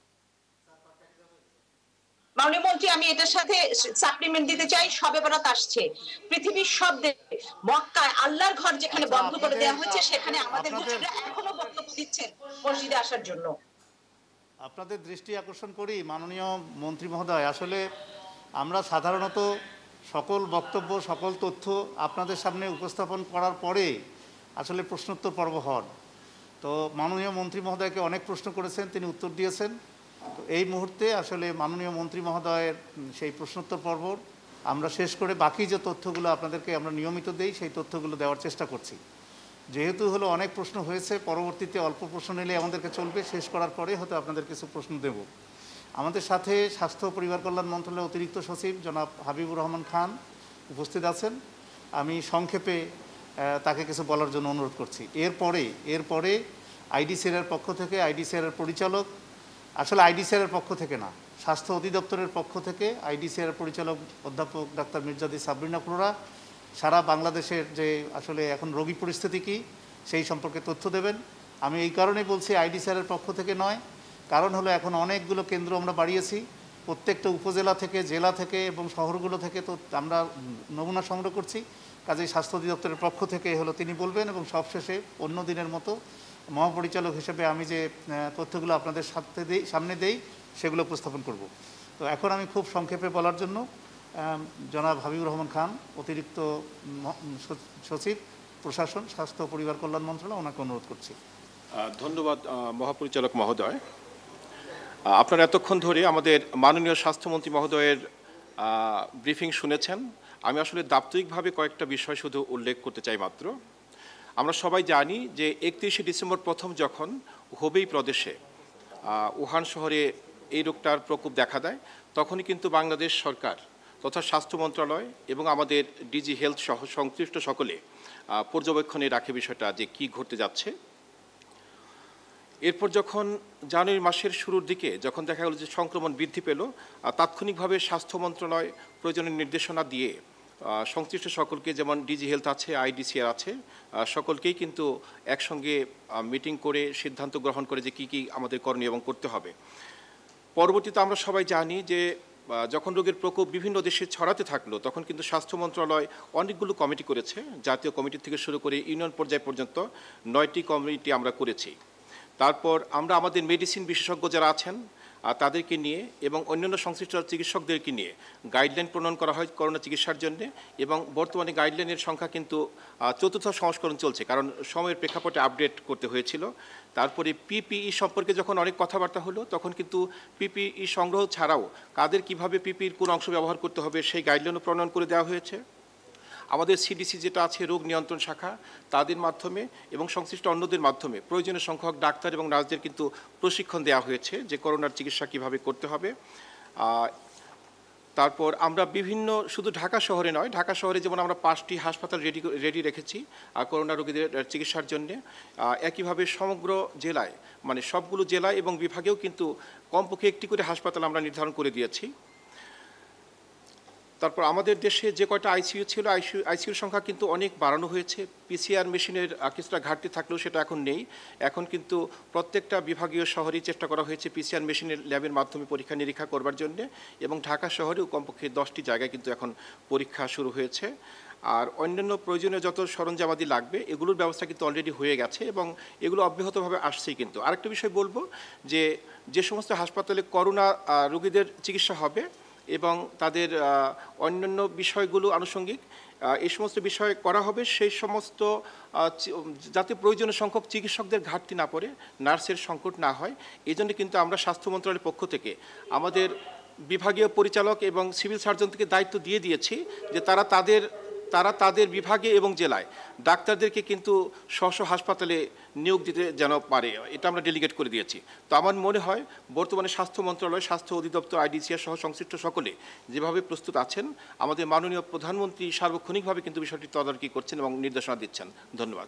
মাননীয় মন্ত্রী, আমি এটার সাথে সাপ্লিমেন্ট দিতে চাই। শবে বরাত আসছে, পৃথিবীর সব দেশে মক্কায় আল্লাহর ঘর যেখানে বন্ধ করে দেওয়া হয়েছে, সেখানে আমাদের মুসলিমরা এখনো বক্তব্য দিচ্ছেন মসজিদে আসার জন্য। আপনাদের দৃষ্টি আকর্ষণ করি মাননীয় মন্ত্রী মহোদয়, আসলে আমরা সাধারণত সকল বক্তব্য সকল তথ্য আপনাদের সামনে উপস্থাপন করার পরে আসলে প্রশ্নোত্তর পর্ব হন। তো মাননীয় মন্ত্রী মহোদয়কে অনেক প্রশ্ন করেছেন, তিনি উত্তর দিয়েছেন। তো এই মুহূর্তে আসলে মাননীয় মন্ত্রী মহোদয়ের সেই প্রশ্নোত্তর পর্ব আমরা শেষ করে বাকি যে তথ্যগুলো আপনাদেরকে আমরা নিয়মিত দেই সেই তথ্যগুলো দেওয়ার চেষ্টা করছি। যেহেতু হলো অনেক প্রশ্ন হয়েছে, পরবর্তীতে অল্প প্রশ্ন নিলে আমাদেরকে চলবে, শেষ করার পরে হয়তো আপনাদের কিছু প্রশ্ন দেব। আমাদের সাথে স্বাস্থ্য ও পরিবার কল্যাণ মন্ত্রণালয়ের অতিরিক্ত সচিব জনাব হাবিবুর রহমান খান উপস্থিত আছেন। আমি সংক্ষেপে তাকে কিছু বলার জন্য অনুরোধ করছি। এরপরে এরপরে আইডিসিআরের পক্ষ থেকে, আইডিসিআরের পরিচালক, আসলে আইডিসিআরের পক্ষ থেকে না, স্বাস্থ্য অধিদপ্তরের পক্ষ থেকে আইডিসিআরের পরিচালক অধ্যাপক ডাক্তার মির্জাদি সাবরিনা ফ্লোরা সারা বাংলাদেশের যে আসলে এখন রোগী পরিস্থিতি কী সেই সম্পর্কে তথ্য দেবেন। আমি এই কারণেই বলছি আইডিসিআরের পক্ষ থেকে নয়, কারণ হলো এখন অনেকগুলো কেন্দ্র আমরা বাড়িয়েছি, প্রত্যেকটা উপজেলা থেকে, জেলা থেকে এবং শহরগুলো থেকে তো আমরা নমুনা সংগ্রহ করছি। কাজেই স্বাস্থ্য অধিদপ্তরের পক্ষ থেকে হলো তিনি বলবেন এবং সবশেষে অন্য দিনের মতো মহাপরিচালক হিসেবে আমি যে তথ্যগুলো আপনাদের সাথে দেই সামনে দেই সেগুলো উপস্থাপন করব। তো এখন আমি খুব সংক্ষেপে বলার জন্য জনাব হাবিবুর রহমান খান, অতিরিক্ত সচিব প্রশাসন স্বাস্থ্য ও পরিবার কল্যাণ মন্ত্রণালয়, ওনাকে অনুরোধ করছি। ধন্যবাদ মহাপরিচালক মহোদয়। আপনারা এতক্ষণ ধরে আমাদের মাননীয় স্বাস্থ্যমন্ত্রী মহোদয়ের ব্রিফিং শুনেছেন। আমি আসলে দাপ্তরিকভাবে কয়েকটা বিষয় শুধু উল্লেখ করতে চাই মাত্র। আমরা সবাই জানি যে একত্রিশে ডিসেম্বর প্রথম যখন হুবেই প্রদেশে উহান শহরে এই রোগটার প্রকোপ দেখা দেয়, তখনই কিন্তু বাংলাদেশ সরকার তথা স্বাস্থ্য মন্ত্রণালয় এবং আমাদের ডিজি হেলথ সহ সংশ্লিষ্ট সকলে পর্যবেক্ষণে রাখে বিষয়টা যে কি ঘটতে যাচ্ছে। এরপর যখন জানুয়ারি মাসের শুরুর দিকে যখন দেখা গেল যে সংক্রমণ বৃদ্ধি পেল, তাৎক্ষণিকভাবে স্বাস্থ্য মন্ত্রণালয় প্রয়োজনীয় নির্দেশনা দিয়ে সংশ্লিষ্ট সকলকে, যেমন ডিজি হেলথ আছে, আইডিসিআর আছে, সকলকেই কিন্তু একসঙ্গে মিটিং করে সিদ্ধান্ত গ্রহণ করে যে কী কী আমাদের করণীয় এবং করতে হবে। পরবর্তীতে আমরা সবাই জানি যে যখন রোগের প্রকোপ বিভিন্ন দেশে ছড়াতে থাকলো, তখন কিন্তু স্বাস্থ্য মন্ত্রণালয় অনেকগুলো কমিটি করেছে। জাতীয় কমিটি থেকে শুরু করে ইউনিয়ন পর্যায় পর্যন্ত নয়টি কমিটি আমরা করেছি। তারপর আমরা আমাদের মেডিসিন বিশেষজ্ঞ যারা আছেন তাদেরকে নিয়ে এবং অন্যান্য সংশ্লিষ্ট চিকিৎসকদেরকে নিয়ে গাইডলাইন প্রণয়ন করা হয় করোনা চিকিৎসার জন্য, এবং বর্তমানে গাইডলাইনের সংখ্যা কিন্তু চতুর্থ সংস্করণ চলছে, কারণ সময়ের প্রেক্ষাপটে আপডেট করতে হয়েছিল। তারপরে পিপিই সম্পর্কে যখন অনেক কথাবার্তা হলো, তখন কিন্তু পিপিই সংগ্রহ ছাড়াও কাদের কিভাবে পিপিইর কোন অংশ ব্যবহার করতে হবে সেই গাইডলাইনও প্রণয়ন করে দেওয়া হয়েছে। আমাদের সিডিসি যেটা আছে রোগ নিয়ন্ত্রণ শাখা, তাদের মাধ্যমে এবং সংশ্লিষ্ট অন্যদের মাধ্যমে প্রয়োজনীয় সংখ্যক ডাক্তার এবং নার্সদের কিন্তু প্রশিক্ষণ দেওয়া হয়েছে যে করোনার চিকিৎসা কিভাবে করতে হবে। তারপর আমরা বিভিন্ন, শুধু ঢাকা শহরে নয়, ঢাকা শহরে যেমন আমরা পাঁচটি হাসপাতাল রেডি রেডি রেখেছি করোনা রোগীদের চিকিৎসার জন্য, একইভাবে সমগ্র জেলায়, মানে সবগুলো জেলায় এবং বিভাগেও কিন্তু কমপক্ষে একটি করে হাসপাতাল আমরা নির্ধারণ করে দিয়েছি। তারপর আমাদের দেশে যে কয়টা আইসিইউ ছিল, আইসিইউ আইসিইউর সংখ্যা কিন্তু অনেক বাড়ানো হয়েছে। পিসিআর মেশিনের কিছুটা ঘাটতি থাকলেও সেটা এখন নেই। এখন কিন্তু প্রত্যেকটা বিভাগীয় শহরেই চেষ্টা করা হয়েছে পিসিআর মেশিনের ল্যাবের মাধ্যমে পরীক্ষা নিরীক্ষা করবার জন্য, এবং ঢাকা শহরেও কমপক্ষে দশটি জায়গায় কিন্তু এখন পরীক্ষা শুরু হয়েছে। আর অন্যান্য প্রয়োজনীয় যত সরঞ্জামাদি লাগবে এগুলোর ব্যবস্থা কিন্তু অলরেডি হয়ে গেছে এবং এগুলো অব্যাহতভাবে আসছেই। কিন্তু আরেকটা বিষয় বলবো যে যে সমস্ত হাসপাতালে করোনা রোগীদের চিকিৎসা হবে এবং তাদের অন্যান্য বিষয়গুলো আনুষঙ্গিক এই সমস্ত বিষয় করা হবে, সেই সমস্ত যাতে প্রয়োজনীয় সংখ্যক চিকিৎসকদের ঘাটতি না পড়ে, নার্সের সংকট না হয়, এই জন্য কিন্তু আমরা স্বাস্থ্য মন্ত্রণালয়ের পক্ষ থেকে আমাদের বিভাগীয় পরিচালক এবং সিভিল সার্জনকে দায়িত্ব দিয়ে দিয়েছি যে তারা তাদের তারা তাদের বিভাগে এবং জেলায় ডাক্তারদেরকে কিন্তু স্ব স্ব হাসপাতালে নিয়োগ দিতে যেন পারে, এটা আমরা ডেলিগেট করে দিয়েছি। তো আমার মনে হয় বর্তমানে স্বাস্থ্য মন্ত্রণালয়, স্বাস্থ্য অধিদপ্তর, আইডিসিআর সহ সংশ্লিষ্ট সকলে যেভাবে প্রস্তুত আছেন, আমাদের মাননীয় প্রধানমন্ত্রী সার্বক্ষণিকভাবে কিন্তু বিষয়টি তদারকি করছেন এবং নির্দেশনা দিচ্ছেন। ধন্যবাদ।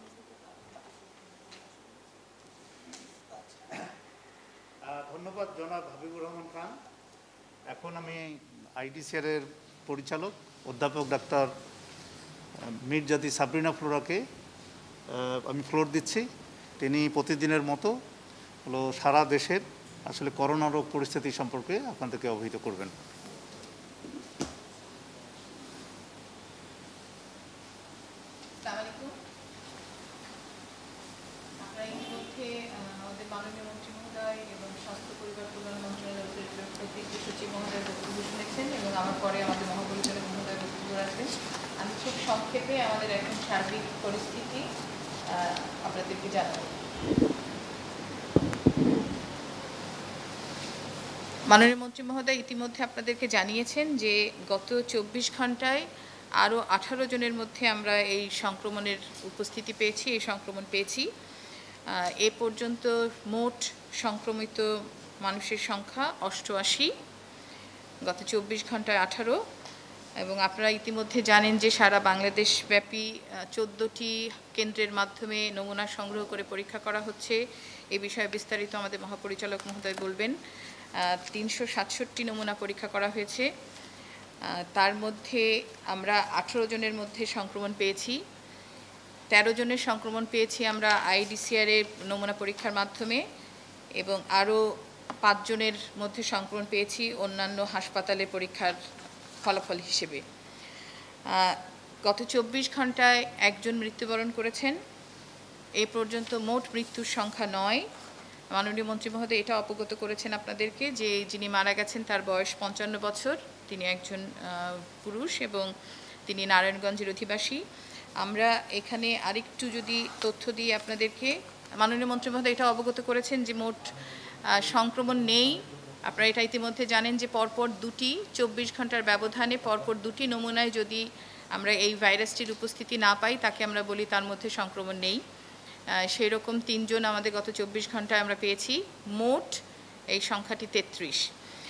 ধন্যবাদ জনাব হাবিবুর রহমান খান। এখন আমি আইডিসিআর এর পরিচালক অধ্যাপক ডাক্তার মির্জাদি সাবরিনা ফ্লোরাকে আমি ফ্লোর দিচ্ছি। তিনি প্রতিদিনের মতো হলো সারা দেশের আসলে করোনা রোগ পরিস্থিতি সম্পর্কে আপনাদেরকে অবহিত করবেন। আমি খুব সংক্ষেপে আমাদের এখন সার্বিক পরিস্থিতি আপনাদেরকে জানাবো। মাননীয় মন্ত্রী মহোদয় ইতিমধ্যে আপনাদেরকে জানিয়েছেন যে গত চব্বিশ ঘন্টায় আরও আঠারো জনের মধ্যে আমরা এই সংক্রমণের উপস্থিতি পেয়েছি, এই সংক্রমণ পেয়েছি। এ পর্যন্ত মোট সংক্রমিত মানুষের সংখ্যা অষ্টআশি, গত চব্বিশ ঘন্টায় আঠারো। এবং আপনারা ইতিমধ্যে জানেন যে সারা বাংলাদেশ ব্যাপী চোদ্দোটি কেন্দ্রের মাধ্যমে নমুনা সংগ্রহ করে পরীক্ষা করা হচ্ছে। এ বিষয়ে বিস্তারিত আমাদের মহাপরিচালক মহোদয় বলবেন। তিনশো সাতষট্টি নমুনা পরীক্ষা করা হয়েছে, তার মধ্যে আমরা আঠেরো জনের মধ্যে সংক্রমণ পেয়েছি, তেরো জনের সংক্রমণ পেয়েছি আমরা আইডিসিআর এর নমুনা পরীক্ষার মাধ্যমে, এবং আরও পাঁচজনের মধ্যে সংক্রমণ পেয়েছি অন্যান্য হাসপাতালে পরীক্ষার ফলাফল হিসেবে। গত চব্বিশ ঘন্টায় একজন মৃত্যুবরণ করেছেন। এ পর্যন্ত মোট মৃত্যুর সংখ্যা নয়। মাননীয় মন্ত্রী মহোদয় এটা অবগত করেছেন আপনাদেরকে যে যিনি মারা গেছেন তার বয়স পঞ্চান্ন বছর, তিনি একজন পুরুষ এবং তিনি নারায়ণগঞ্জের অধিবাসী। আমরা এখানে আরেকটু যদি তথ্য দিই আপনাদেরকে, মাননীয় মন্ত্রী মহোদয় এটা অবগত করেছেন যে মোট সংক্রমণ নেই। আপনারা এটা ইতিমধ্যে জানেন যে পরপর দুটি চব্বিশ ঘন্টার ব্যবধানে পরপর দুটি নমুনায় যদি আমরা এই ভাইরাসটির উপস্থিতি না পাই তাকে আমরা বলি তার মধ্যে সংক্রমণ নেই। সেই রকম তিনজন আমাদের গত চব্বিশ ঘন্টায় আমরা পেয়েছি। মোট এই সংখ্যাটি তেত্রিশ।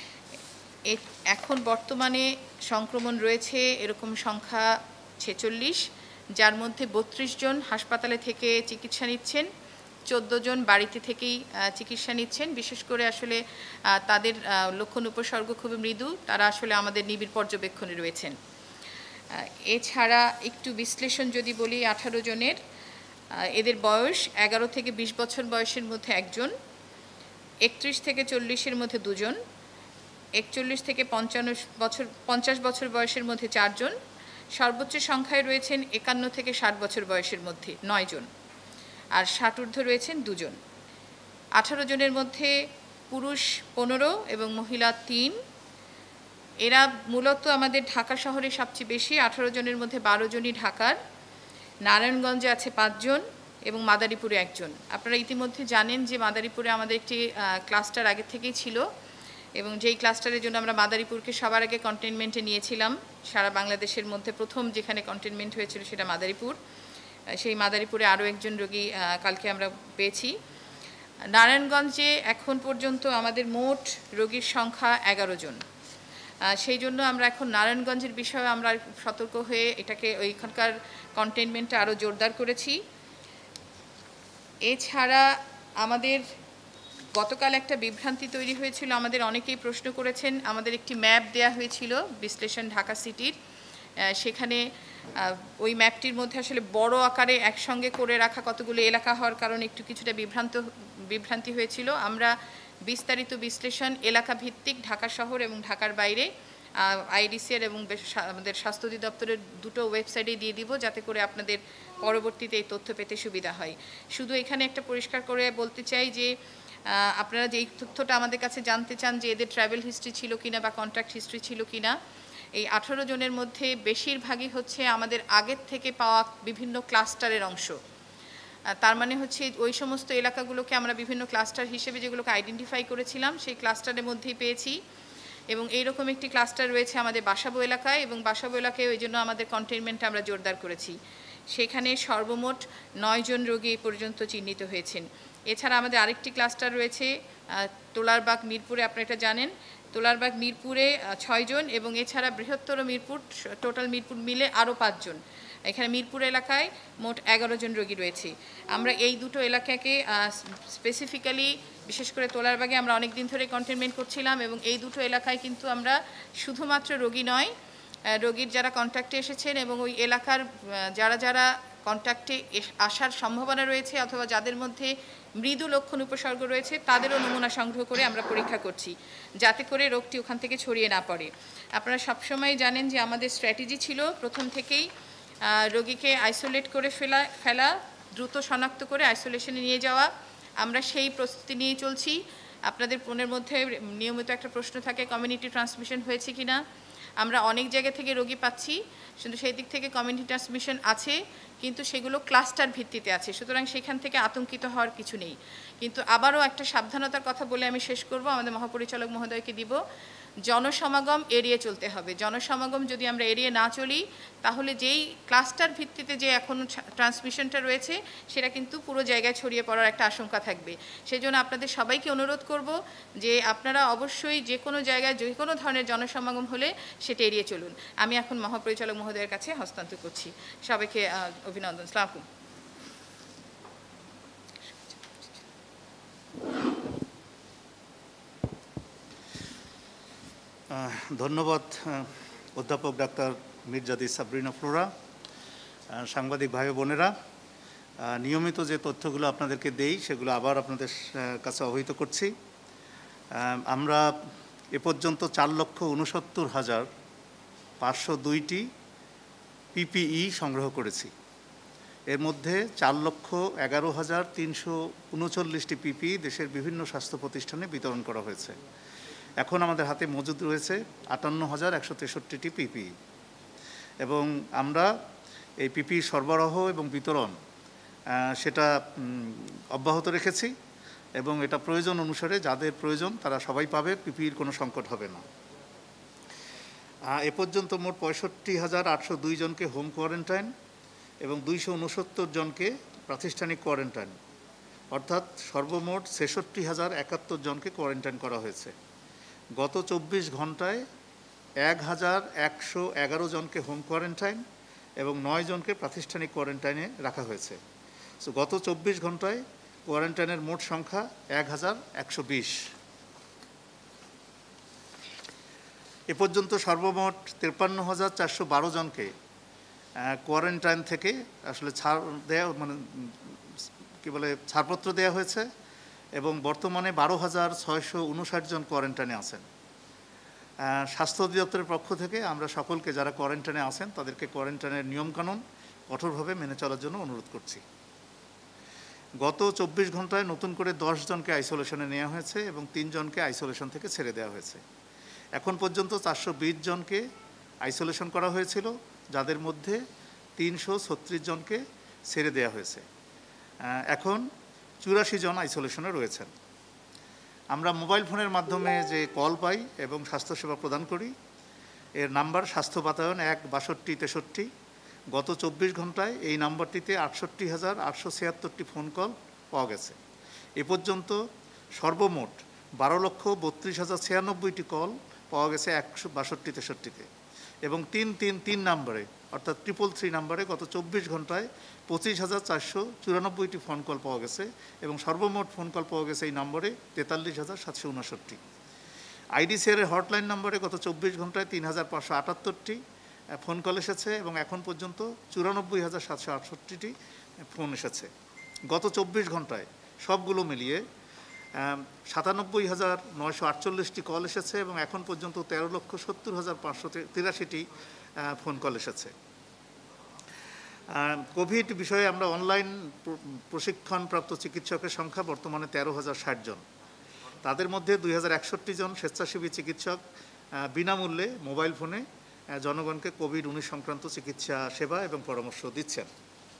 এখন বর্তমানে সংক্রমণ রয়েছে এরকম সংখ্যা ছেচল্লিশ, যার মধ্যে বত্রিশ জন হাসপাতালে থেকে চিকিৎসা নিচ্ছেন, চোদ্দ জন বাড়িতে থেকেই চিকিৎসা নিচ্ছেন। বিশেষ করে আসলে তাদের লক্ষণ উপসর্গ খুবই মৃদু, তারা আসলে আমাদের নিবিড় পর্যবেক্ষণে রয়েছেন। এছাড়া একটু বিশ্লেষণ যদি বলি, আঠারো জনের এদের বয়স এগারো থেকে বিশ বছর বয়সের মধ্যে একজন, একত্রিশ থেকে চল্লিশের মধ্যে দুজন, একচল্লিশ থেকে পঞ্চান্ন বছর পঞ্চাশ বছর বয়সের মধ্যে চারজন, সর্বোচ্চ সংখ্যায় রয়েছেন একান্ন থেকে ষাট বছর বয়সের মধ্যে নয় জন, আর ষাট ঊর্ধ্ব রয়েছেন দুজন। আঠারো জনের মধ্যে পুরুষ পনেরো এবং মহিলা তিন। এরা মূলত আমাদের ঢাকা শহরে সবচেয়ে বেশি, আঠারো জনের মধ্যে বারো জনই ঢাকার, নারায়ণগঞ্জে আছে পাঁচজন এবং মাদারীপুরে একজন। আপনারা ইতিমধ্যে জানেন যে মাদারীপুরে আমাদের একটি ক্লাস্টার আগে থেকেই ছিল এবং যেই ক্লাস্টারের জন্য আমরা মাদারীপুরকে সবার আগে কন্টেনমেন্টে নিয়েছিলাম। সারা বাংলাদেশের মধ্যে প্রথম যেখানে কন্টেনমেন্ট হয়েছিল সেটা মাদারীপুর। সেই মাদারীপুরে আরও একজন রোগী কালকে আমরা পেয়েছি। নারায়ণগঞ্জে এখন পর্যন্ত আমাদের মোট রোগীর সংখ্যা এগারো জন। সেই জন্য আমরা এখন নারায়ণগঞ্জের বিষয়ে আমরা সতর্ক হয়ে এটাকে ওইখানকার কন্টেনমেন্টটা আরও জোরদার করেছি। এছাড়া আমাদের গতকাল একটা বিভ্রান্তি তৈরি হয়েছিল, আমাদের অনেকেই প্রশ্ন করেছেন, আমাদের একটি ম্যাপ দেয়া হয়েছিল বিশ্লেষণ ঢাকা সিটির, সেখানে ওই ম্যাপটির মধ্যে আসলে বড় আকারে একসঙ্গে করে রাখা কতগুলো এলাকা হওয়ার কারণে একটু কিছুটা বিভ্রান্ত বিভ্রান্তি হয়েছিল। আমরা বিস্তারিত বিশ্লেষণ এলাকা ভিত্তিক ঢাকা শহর এবং ঢাকার বাইরে আইডিসিআর এবং আমাদের স্বাস্থ্য অধিদপ্তরের দুটো ওয়েবসাইটে দিয়ে দিব, যাতে করে আপনাদের পরবর্তীতে এই তথ্য পেতে সুবিধা হয়। শুধু এখানে একটা পরিষ্কার করে বলতে চাই যে আপনারা যে এই তথ্যটা আমাদের কাছে জানতে চান যে এদের ট্রাভেল হিস্ট্রি ছিল কিনা বা কন্ট্যাক্ট হিস্ট্রি ছিল কিনা, এই আঠারো জনের মধ্যে বেশিরভাগই হচ্ছে আমাদের আগের থেকে পাওয়া বিভিন্ন ক্লাস্টারের অংশ। তার মানে হচ্ছে ওই সমস্ত এলাকাগুলোকে আমরা বিভিন্ন ক্লাস্টার হিসেবে যেগুলোকে আইডেন্টিফাই করেছিলাম সেই ক্লাস্টারের মধ্যেই পেয়েছি। এবং এইরকম একটি ক্লাস্টার রয়েছে আমাদের বাসাবো এলাকায়, এবং বাসাবো এলাকায় ওই জন্য আমাদের কন্টেইনমেন্টটা আমরা জোরদার করেছি। সেখানে সর্বমোট নয় জন রোগী এই পর্যন্ত চিহ্নিত হয়েছেন। এছাড়া আমাদের আরেকটি ক্লাস্টার রয়েছে তোলারবাগ মিরপুরে, আপনারা এটা জানেন। তোলারবাগ মিরপুরে ছয়জন এবং এছাড়া বৃহত্তর মিরপুর টোটাল মিরপুর মিলে আরও পাঁচজন। এখানে মিরপুর এলাকায় মোট এগারো জন রোগী রয়েছে। আমরা এই দুটো এলাকাকে স্পেসিফিক্যালি বিশেষ করে তোলারবাগে আমরা অনেক দিন ধরে কন্টেনমেন্ট করছিলাম এবং এই দুটো এলাকায় কিন্তু আমরা শুধুমাত্র রোগী নয়, রোগীর যারা কন্ট্যাক্টে এসেছেন এবং ওই এলাকার যারা যারা কন্ট্যাক্টে আসার সম্ভাবনা রয়েছে অথবা যাদের মধ্যে মৃদু লক্ষণ উপসর্গ রয়েছে তাদেরও নমুনা সংগ্রহ করে আমরা পরীক্ষা করছি, যাতে করে রোগটি ওখান থেকে ছড়িয়ে না পড়ে। আপনারা সবসময় জানেন যে আমাদের স্ট্র্যাটেজি ছিল প্রথম থেকেই রোগীকে আইসোলেট করে ফেলা ফেলা দ্রুত শনাক্ত করে আইসোলেশনে নিয়ে যাওয়া। আমরা সেই প্রস্তুতি নিয়ে চলছি। আপনাদের মনের মধ্যে নিয়মিত একটা প্রশ্ন থাকে কমিউনিটি ট্রান্সমিশন হয়েছে কিনা। আমরা অনেক জায়গা থেকে রোগী পাচ্ছি, কিন্তু সেই দিক থেকে কমিউনিটি ট্রান্সমিশন আছে, কিন্তু সেগুলো ক্লাস্টার ভিত্তিতে আছে, সুতরাং সেখান থেকে আতঙ্কিত হওয়ার কিছু নেই। কিন্তু আবারও একটা সাবধানতার কথা বলে আমি শেষ করব, আমাদের মহাপরিচালক মহোদয়কে দিব, জনসমাগম এড়িয়ে চলতে হবে। জনসমাগম যদি আমরা এড়িয়ে না চলি তাহলে যেই ক্লাস্টার ভিত্তিতে যে এখন ট্রান্সমিশনটা রয়েছে সেটা কিন্তু পুরো জায়গায় ছড়িয়ে পড়ার একটা আশঙ্কা থাকবে। সেই জন্য আপনাদের সবাইকে অনুরোধ করব যে আপনারা অবশ্যই যে কোনো জায়গায় যে কোনো ধরনের জনসমাগম হলে সেটা এড়িয়ে চলুন। আমি এখন মহাপরিচালক মহোদয়ের কাছে হস্তান্তর করছি। সবাইকে অভিনন্দন। আসসালামু আলাইকুম। ধন্যবাদ অধ্যাপক ডাক্তার মির্জাদি সাবরিনা ফ্লোরা। সাংবাদিক ভাই বোনেরা, নিয়মিত যে তথ্যগুলো আপনাদেরকে দেই সেগুলো আবার আপনাদের কাছে অবহিত করছি। আমরা এ পর্যন্ত চার লক্ষ উনসত্তর হাজার পাঁচশো দুইটি পিপিই সংগ্রহ করেছি। এর মধ্যে চার লক্ষ এগারো হাজার তিনশো উনচল্লিশটি পিপিই দেশের বিভিন্ন স্বাস্থ্য প্রতিষ্ঠানে বিতরণ করা হয়েছে। এখন আমাদের হাতে মজুদ রয়েছে আটান্ন হাজার একশো তেষট্টিটি পিপিই, এবং আমরা এই পিপিই সরবরাহ এবং বিতরণ সেটা অব্যাহত রেখেছি, এবং এটা প্রয়োজন অনুসারে যাদের প্রয়োজন তারা সবাই পাবে, পিপিইর কোনো সংকট হবে না। এ পর্যন্ত মোট পঁয়ষট্টি হাজার আটশো দুই জনকে হোম কোয়ারেন্টাইন এবং দুইশো উনসত্তর জনকে প্রাতিষ্ঠানিক কোয়ারেন্টাইন, অর্থাৎ সর্বমোট ছেষট্টি হাজার একাত্তর জনকে কোয়ারেন্টাইন করা হয়েছে। গত চব্বিশ ঘন্টায় এক হাজার একশো এগারো জনকে হোম কোয়ারেন্টাইন এবং নয় জনকে প্রাতিষ্ঠানিক কোয়ারেন্টাইনে রাখা হয়েছে। সো গত চব্বিশ ঘন্টায় কোয়ারেন্টাইনের মোট সংখ্যা এক হাজার একশো বিশ। এ পর্যন্ত সর্বমোট তেপ্পান্ন হাজার চারশো বারো জনকে কোয়ারেন্টাইন থেকে আসলে ছাড় দেওয়া মানে কী বলে ছাড়পত্র দেওয়া হয়েছে এবং বর্তমানে বারো হাজার ছয়শো উনষাট জন কোয়ারেন্টাইনে আছেন। স্বাস্থ্য অধিদপ্তরের পক্ষ থেকে আমরা সকলকে যারা কোয়ারেন্টাইনে আছেন তাদেরকে কোয়ারেন্টাইনের নিয়মকানুন কঠোরভাবে মেনে চলার জন্য অনুরোধ করছি। গত চব্বিশ ঘন্টায় নতুন করে দশ জনকে আইসোলেশনে নেওয়া হয়েছে এবং তিন জনকে আইসোলেশন থেকে ছেড়ে দেওয়া হয়েছে। এখন পর্যন্ত চারশো বিশ জনকে আইসোলেশন করা হয়েছিল, যাদের মধ্যে তিনশো ছত্রিশ জনকে ছেড়ে দেওয়া হয়েছে। এখন চুরাশি জন আইসোলেশনে রয়েছেন। আমরা মোবাইল ফোনের মাধ্যমে যে কল পাই এবং স্বাস্থ্যসেবা প্রদান করি, এর নাম্বার স্বাস্থ্য বাতায়ন এক বাষট্টি তেষট্টি। গত চব্বিশ ঘন্টায় এই নাম্বারটিতে আটষট্টি হাজার আটশো ছিয়াত্তরটি ফোন কল পাওয়া গেছে। এ পর্যন্ত সর্বমোট বারো লক্ষ বত্রিশ হাজার ছিয়ানব্বইটি কল পাওয়া গেছে একশো বাষট্টি তেষট্টিতে এবং তিন তিন তিন নাম্বারে অর্থাৎ ট্রিপল থ্রি নাম্বারে গত চব্বিশ ঘন্টায় পঁচিশ হাজার চারশো চুরানব্বইটি ফোন কল পাওয়া গেছে এবং সর্বমোট ফোন কল পাওয়া গেছে এই নম্বরে তেতাল্লিশ হাজার সাতশো উনষট্টি। আইডিসিআর এর হটলাইন নম্বরে গত চব্বিশ ঘন্টায় তিন হাজার পাঁচশো আটাত্তরটি ফোন কল এসেছে এবং এখন পর্যন্ত চুরানব্বই হাজার সাতশো আটষট্টিটি ফোন এসেছে। গত চব্বিশ ঘন্টায় সবগুলো মিলিয়ে সাতানব্বই হাজার নয়শো আটচল্লিশটি কল এসেছে এবং এখন পর্যন্ত তেরো লক্ষ সত্তর হাজার পাঁচশো তিরাশিটি ফোন কল এসেছে। কোভিড বিষয়ে আমরা অনলাইন প্রশিক্ষণপ্রাপ্ত চিকিৎসকের সংখ্যা বর্তমানে তেরো হাজার ষাট জন। তাদের মধ্যে দুই হাজার একষট্টি জন স্বেচ্ছাসেবী চিকিৎসক বিনামূল্যে মোবাইল ফোনে জনগণকে কোভিড উনিশ সংক্রান্ত চিকিৎসা সেবা এবং পরামর্শ দিচ্ছেন।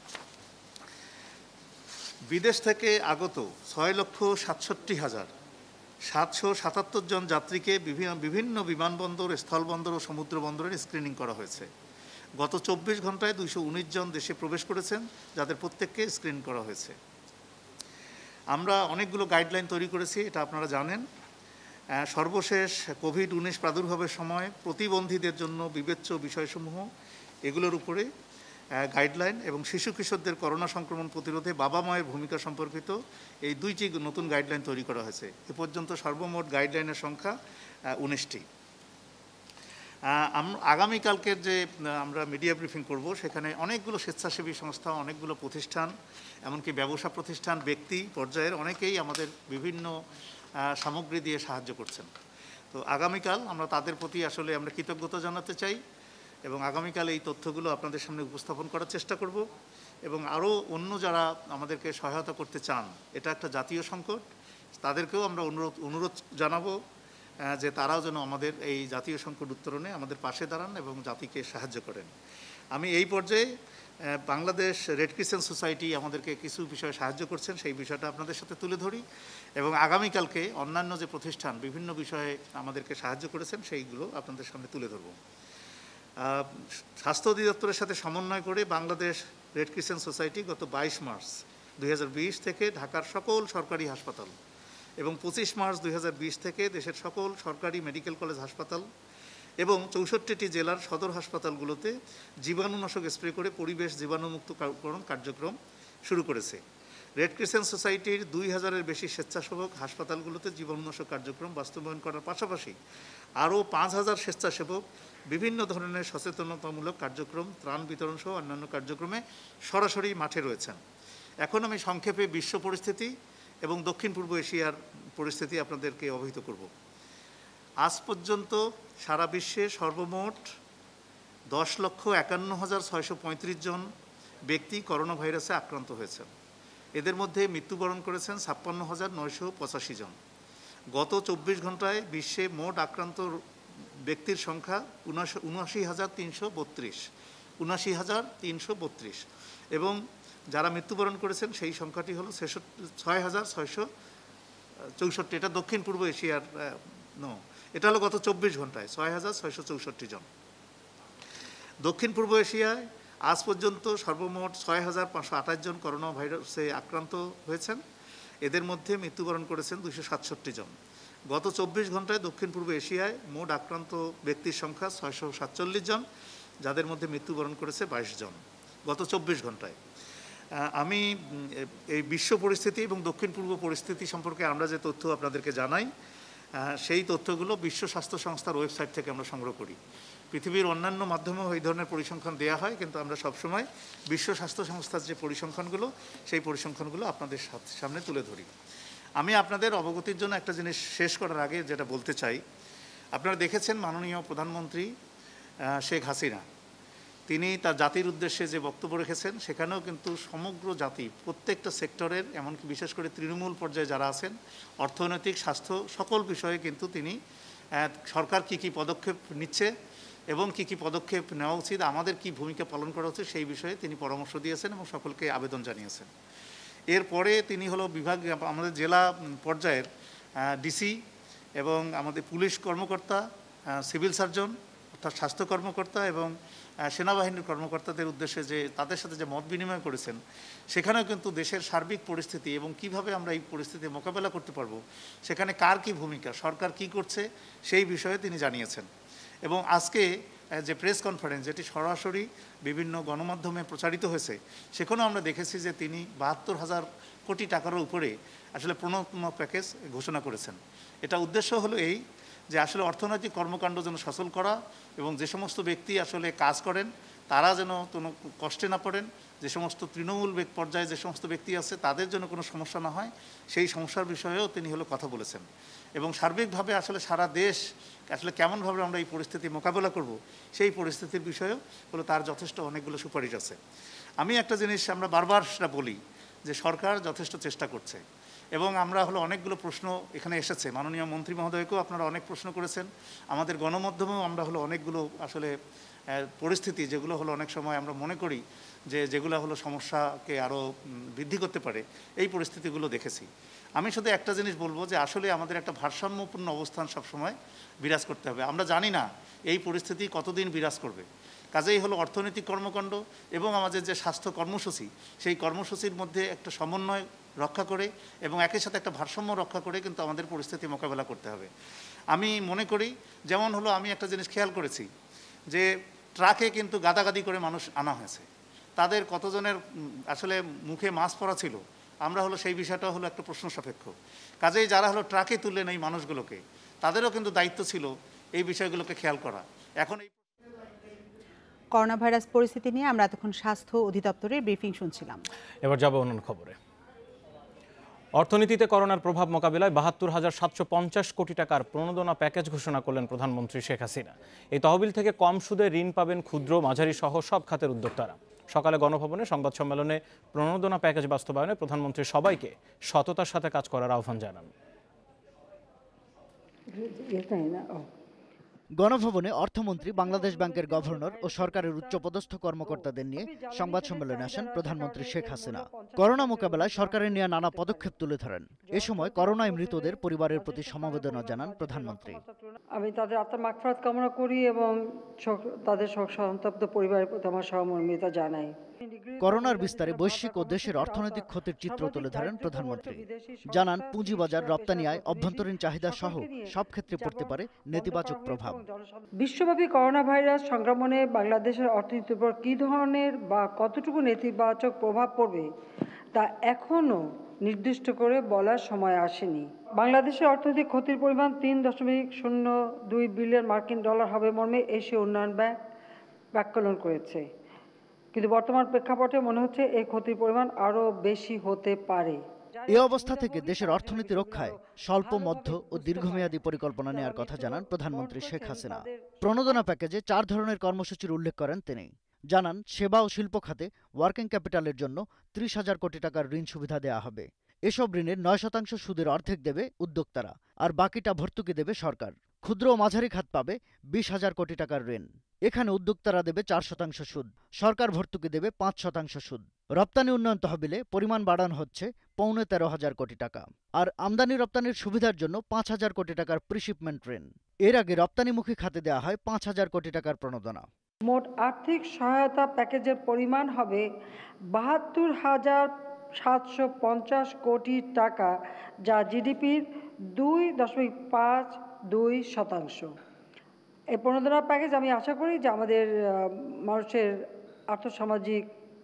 বিদেশ থেকে আগত ছয় লক্ষ সাতষট্টি হাজার সাতশো সাতাত্তর জন যাত্রীকে বিভিন্ন বিমানবন্দর, স্থলবন্দর ও সমুদ্র বন্দরের স্ক্রিনিং করা হয়েছে। গত চব্বিশ ঘন্টায় দুইশো উনিশ জন দেশে প্রবেশ করেছেন, যাদের প্রত্যেককে স্ক্রিন করা হয়েছে। আমরা অনেকগুলো গাইডলাইন তৈরি করেছি, এটা আপনারা জানেন। সর্বশেষ কোভিড উনিশ প্রাদুর্ভাবের সময় প্রতিবন্ধীদের জন্য বিবেচ্য বিষয়সমূহ এগুলোর উপরে গাইডলাইন এবং শিশু কিশোরদের করোনা সংক্রমণ প্রতিরোধে বাবা মায়ের ভূমিকা সম্পর্কিত এই দুইটি নতুন গাইডলাইন তৈরি করা হয়েছে। এ পর্যন্ত সর্বমোট গাইডলাইনের সংখ্যা উনিশটি। আগামীকালকের যে আমরা মিডিয়া ব্রিফিং করব, সেখানে অনেকগুলো স্বেচ্ছাসেবী সংস্থা, অনেকগুলো প্রতিষ্ঠান, এমনকি ব্যবসা প্রতিষ্ঠান, ব্যক্তি পর্যায়ের অনেকেই আমাদের বিভিন্ন সামগ্রী দিয়ে সাহায্য করছেন। তো আগামীকাল আমরা তাদের প্রতি আসলে আমরা কৃতজ্ঞতা জানাতে চাই এবং আগামীকাল এই তথ্যগুলো আপনাদের সামনে উপস্থাপন করার চেষ্টা করব এবং আরও অন্য যারা আমাদেরকে সহায়তা করতে চান, এটা একটা জাতীয় সংকট, তাদেরকেও আমরা অনুরোধ অনুরোধ জানাবো যে তারাও যেন আমাদের এই জাতীয় সংকট উত্তরণে আমাদের পাশে দাঁড়ান এবং জাতিকে সাহায্য করেন। আমি এই পর্যায়ে বাংলাদেশ রেড ক্রিসেন্ট সোসাইটি আমাদেরকে কিছু বিষয়ে সাহায্য করছেন, সেই বিষয়টা আপনাদের সাথে তুলে ধরি এবং আগামীকালকে অন্যান্য যে প্রতিষ্ঠান বিভিন্ন বিষয়ে আমাদেরকে সাহায্য করেছেন সেইগুলো আপনাদের সামনে তুলে ধরব। স্বাস্থ্য অধিদপ্তরের সাথে সমন্বয় করে বাংলাদেশ রেড ক্রিসেন্ট সোসাইটি গত বাইশ মার্চ দুই হাজার বিশ থেকে ঢাকার সকল সরকারি হাসপাতাল এবং পঁচিশ মার্চ দুই হাজার বিশ থেকে দেশের সকল সরকারি মেডিকেল কলেজ হাসপাতাল এবং চৌষট্টিটি জেলার সদর হাসপাতালগুলোতে জীবাণুনাশক স্প্রে করে পরিবেশ জীবাণুমুক্তকরণ কার্যক্রম শুরু করেছে। রেড ক্রিসেন্ট সোসাইটির দুই হাজারের বেশি স্বেচ্ছাসেবক হাসপাতালগুলোতে জীবাণুনাশক কার্যক্রম বাস্তবায়ন করার পাশাপাশি আরও পাঁচ হাজার স্বেচ্ছাসেবক বিভিন্ন ধরনের সচেতনতামূলক কার্যক্রম, ত্রাণ বিতরণ সহ অন্যান্য কার্যক্রমে সরাসরি মাঠে রয়েছেন। এখন আমি সংক্ষেপে বিশ্ব পরিস্থিতি এবং দক্ষিণ পূর্ব এশিয়ার পরিস্থিতি আপনাদেরকে অবহিত করব। আজ পর্যন্ত সারা বিশ্বে সর্বমোট দশ লক্ষ একান্ন হাজার ছয়শো পঁয়ত্রিশ জন ব্যক্তি করোনা ভাইরাসে আক্রান্ত হয়েছেন। এদের মধ্যে মৃত্যুবরণ করেছেন ছাপ্পান্ন হাজার নয়শো পঁচাশি জন। গত চব্বিশ ঘন্টায় বিশ্বে মোট আক্রান্ত ব্যক্তির সংখ্যা উনআশি হাজার তিনশো বত্রিশ উনআশি হাজার তিনশো বত্রিশ এবং যারা মৃত্যুবরণ করেছেন সেই সংখ্যাটি হলো ছেষট্টি ছয় হাজার ছয়শো চৌষট্টি। এটা দক্ষিণ পূর্ব এশিয়ার নো এটা হলো গত চব্বিশ ঘন্টায় ছয় হাজার ছয়শো চৌষট্টি জন। দক্ষিণ পূর্ব এশিয়ায় আজ পর্যন্ত সর্বমোট ছয় হাজার পাঁচশো আঠাশ জন করোনা ভাইরাসে আক্রান্ত হয়েছেন। এদের মধ্যে মৃত্যুবরণ করেছেন দুইশো সাতষট্টি জন। গত চব্বিশ ঘন্টায় দক্ষিণ পূর্ব এশিয়ায় মোট আক্রান্ত ব্যক্তির সংখ্যা ছয়শো সাতচল্লিশ জন, যাদের মধ্যে মৃত্যুবরণ করেছে বাইশ জন গত চব্বিশ ঘন্টায়। আমি এই বিশ্ব পরিস্থিতি এবং দক্ষিণ পূর্ব পরিস্থিতি সম্পর্কে আমরা যে তথ্য আপনাদেরকে জানাই, সেই তথ্যগুলো বিশ্ব স্বাস্থ্য সংস্থার ওয়েবসাইট থেকে আমরা সংগ্রহ করি। পৃথিবীর অন্যান্য মাধ্যমেও এই ধরনের পরিসংখ্যান দেওয়া হয়, কিন্তু আমরা সবসময় বিশ্ব স্বাস্থ্য সংস্থার যে পরিসংখ্যানগুলো সেই পরিসংখ্যানগুলো আপনাদের সামনে তুলে ধরি। আমি আপনাদের অবগতির জন্য একটা জিনিস শেষ করার আগে যেটা বলতে চাই, আপনারা দেখেছেন মাননীয় প্রধানমন্ত্রী শেখ হাসিনা তিনি তার জাতির উদ্দেশ্যে যে বক্তব্য রেখেছেন, সেখানেও কিন্তু সমগ্র জাতি প্রত্যেকটা সেক্টরের, এমনকি বিশেষ করে তৃণমূল পর্যায়ে যারা আছেন, অর্থনৈতিক, স্বাস্থ্য সকল বিষয়ে কিন্তু তিনি সরকার কি কি পদক্ষেপ নিচ্ছে এবং কি কি পদক্ষেপ নেওয়া উচিত, আমাদের কি ভূমিকা পালন করা উচিত সেই বিষয়ে তিনি পরামর্শ দিয়েছেন এবং সকলকে আবেদন জানিয়েছেন। এরপরে তিনি হলো বিভাগ, আমাদের জেলা পর্যায়ের ডিসি এবং আমাদের পুলিশ কর্মকর্তা, সিভিল সার্জন অর্থাৎ স্বাস্থ্য কর্মকর্তা এবং সেনাবাহিনীর কর্মকর্তাদের উদ্দেশ্যে যে তাদের সাথে যে মত বিনিময় করেছেন, সেখানেও কিন্তু দেশের সার্বিক পরিস্থিতি এবং কিভাবে আমরা এই পরিস্থিতি মোকাবেলা করতে পারবো, সেখানে কার কি ভূমিকা, সরকার কি করছে সেই বিষয়ে তিনি জানিয়েছেন। এবং আজকে যে প্রেস কনফারেন্স যেটি সরাসরি বিভিন্ন গণমাধ্যমে প্রচারিত হয়েছে, সেখানেও আমরা দেখেছি যে তিনি বাহাত্তর হাজার কোটি টাকার উপরে আসলে প্রণোদনা প্যাকেজ ঘোষণা করেছেন। এটা উদ্দেশ্য হলো এই যে আসলে অর্থনৈতিক কর্মকাণ্ড যেন সচল করা এবং যে সমস্ত ব্যক্তি আসলে কাজ করেন তারা যেন কোনো কষ্টে না পড়েন, যে সমস্ত তৃণমূল পর্যায়ে যে সমস্ত ব্যক্তি আছে তাদের জন্য কোনো সমস্যা না হয়, সেই সমস্যার বিষয়েও তিনি হলো কথা বলেছেন। এবং সার্বিকভাবে আসলে সারা দেশ আসলে কেমনভাবে আমরা এই পরিস্থিতি মোকাবেলা করব সেই পরিস্থিতির বিষয়েও হলো তার যথেষ্ট অনেকগুলো সুপারিশ আছে। আমি একটা জিনিস আমরা বারবার সেটা বলি যে সরকার যথেষ্ট চেষ্টা করছে এবং আমরা হলো অনেকগুলো প্রশ্ন এখানে এসেছে, মাননীয় মন্ত্রী মহোদয়কেও আপনারা অনেক প্রশ্ন করেছেন, আমাদের গণমাধ্যমেও আমরা হলো অনেকগুলো আসলে পরিস্থিতি যেগুলো হলো অনেক সময় আমরা মনে করি যে যেগুলো হলো সমস্যাকে আরও বৃদ্ধি করতে পারে, এই পরিস্থিতিগুলো দেখেছি। আমি শুধু একটা জিনিস বলবো যে আসলে আমাদের একটা ভারসাম্যপূর্ণ অবস্থান সবসময় বিরাজ করতে হবে। আমরা জানি না এই পরিস্থিতি কতদিন বিরাজ করবে, কাজেই হলো অর্থনৈতিক কর্মকাণ্ড এবং আমাদের যে স্বাস্থ্য কর্মসূচি, সেই কর্মসূচির মধ্যে একটা সমন্বয় রক্ষা করে এবং একই সাথে একটা ভারসাম্য রক্ষা করে কিন্তু আমাদের পরিস্থিতি মোকাবেলা করতে হবে। আমি মনে করি যেমন হলো আমি একটা জিনিস খেয়াল করেছি যে ট্রাকে কিন্তু গাদাগাদি করে মানুষ আনা হয়েছে, তাদের কতজনের আসলে মুখে মাস্ক পরা ছিল আমরা হলো সেই বিষয়টা হলো একটা প্রশ্ন সাপেক্ষ। কাজেই যারা হলো ট্রাকে তুললেন এই মানুষগুলোকে, তাদেরও কিন্তু দায়িত্ব ছিল এই বিষয়গুলোকে খেয়াল করা। এখন এই করোনা ভাইরাস পরিস্থিতি নিয়ে আমরা এতক্ষণ স্বাস্থ্য অধিদপ্তরের ব্রিফিং শুনছিলাম। এবার যাব অন্য খবরে। অর্থনীতিতে করোনার প্রভাব মোকাবিলায় বাহাত্তর হাজার সাতশো পঞ্চাশ কোটি টাকার প্রণোদনা প্যাকেজ ঘোষণা করলেন প্রধানমন্ত্রী শেখ হাসিনা। এই তহবিল থেকে কম সুদে ঋণ পাবেন ক্ষুদ্র, মাঝারি সহ সব খাতের উদ্যোক্তারা। সকালে গণভবনে সংবাদ সম্মেলনে প্রণোদনা প্যাকেজ বাস্তবায়নে প্রধানমন্ত্রী সবাইকে সততার সাথে কাজ করার আহ্বান জানান। গণভবনে অর্থমন্ত্রী, বাংলাদেশ ব্যাংকের গভর্নর ও সরকারের উচ্চপদস্থ কর্মকর্তাদের নিয়ে সংবাদ সম্মেলনে আসেন প্রধানমন্ত্রী শেখ হাসিনা। করোনা মোকাবেলায় সরকারের নেওয়া নানা পদক্ষেপ তুলে ধরেন। এ সময় করোনায় মৃতদের পরিবারের প্রতি সমবেদনা জানান প্রধানমন্ত্রী। আমি তাদের আত্মার মাগফিরাত কামনা করি এবং তাদের শোক সন্তপ্ত পরিবারের প্রতি আমার সহমর্মিতা জানাই। করোনার বিস্তারে বৈশ্বিক ও দেশের অর্থনৈতিক ক্ষতির চিত্র তুলে ধরেন প্রধানমন্ত্রী। জানান পুঁজিবাজার, রপ্তানি আয়, অভ্যন্তরীণ চাহিদা সহ সব ক্ষেত্রে পড়তে পারে নেতিবাচক প্রভাব। বিশ্বব্যাপী করোনা ভাইরাস সংক্রমণে বাংলাদেশের অর্থনীতির উপর কী ধরনের বা কতটুকু নেতিবাচক প্রভাব পড়বে তা এখনও নির্দিষ্ট করে বলার সময় আসেনি। বাংলাদেশের অর্থনৈতিক ক্ষতির পরিমাণ তিন দশমিক শূন্য দুই বিলিয়ন মার্কিন ডলার হবে মর্মে এশীয় উন্নয়ন ব্যাংক ব্যাকলন করেছে, কিন্তু বর্তমান প্রেক্ষাপটে মনে হচ্ছে এই ক্ষতির পরিমাণ আরও বেশি হতে পারে। এ অবস্থা থেকে দেশের অর্থনীতি রক্ষায় স্বল্প, মধ্য ও দীর্ঘমেয়াদী পরিকল্পনা নেওয়ার কথা জানান প্রধানমন্ত্রী শেখ হাসিনা। প্রণোদনা প্যাকেজে চার ধরনের কর্মসূচির উল্লেখ করেন তিনি। জানান সেবা ও শিল্প খাতে ওয়ার্কিং ক্যাপিটালের জন্য ত্রিশ হাজার কোটি টাকার ঋণ সুবিধা দেওয়া হবে। এসব ঋণের নয় শতাংশ সুদের অর্ধেক দেবে উদ্যোক্তারা, আর বাকিটা ভর্তুকি দেবে সরকার। ক্ষুদ্র ও মাঝারি খাত পাবে বিশ হাজার কোটি টাকার ঋণ। এখানে উদ্যোক্তারা দেবে চার শতাংশ সুদ, সরকার ভর্তুকি দেবে পাঁচ শতাংশ সুদ। রপ্তানি উন্নয়ন তহবিলে পরিমাণ বাড়ানো হচ্ছে পৌনে তেরো হাজার কোটি টাকা, আর আমদানি রপ্তানির সুবিধার জন্য পাঁচ হাজার কোটি টাকার প্রিশিপমেন্ট ঋণ। এর আগে রপ্তানিমুখী খাতে দেওয়া হয় পাঁচ হাজার কোটি টাকার প্রণোদনা। মোট আর্থিক সহায়তা প্যাকেজের পরিমাণ হবে বাহাত্তর হাজার সাতশো পঞ্চাশ কোটি টাকা, যা জিডিপির দুই দশমিক পাঁচ দুই শতাংশ। এই প্রণোদনা প্যাকেজ আমি আশা করি যে আমাদের মানুষের আর্থসামাজিক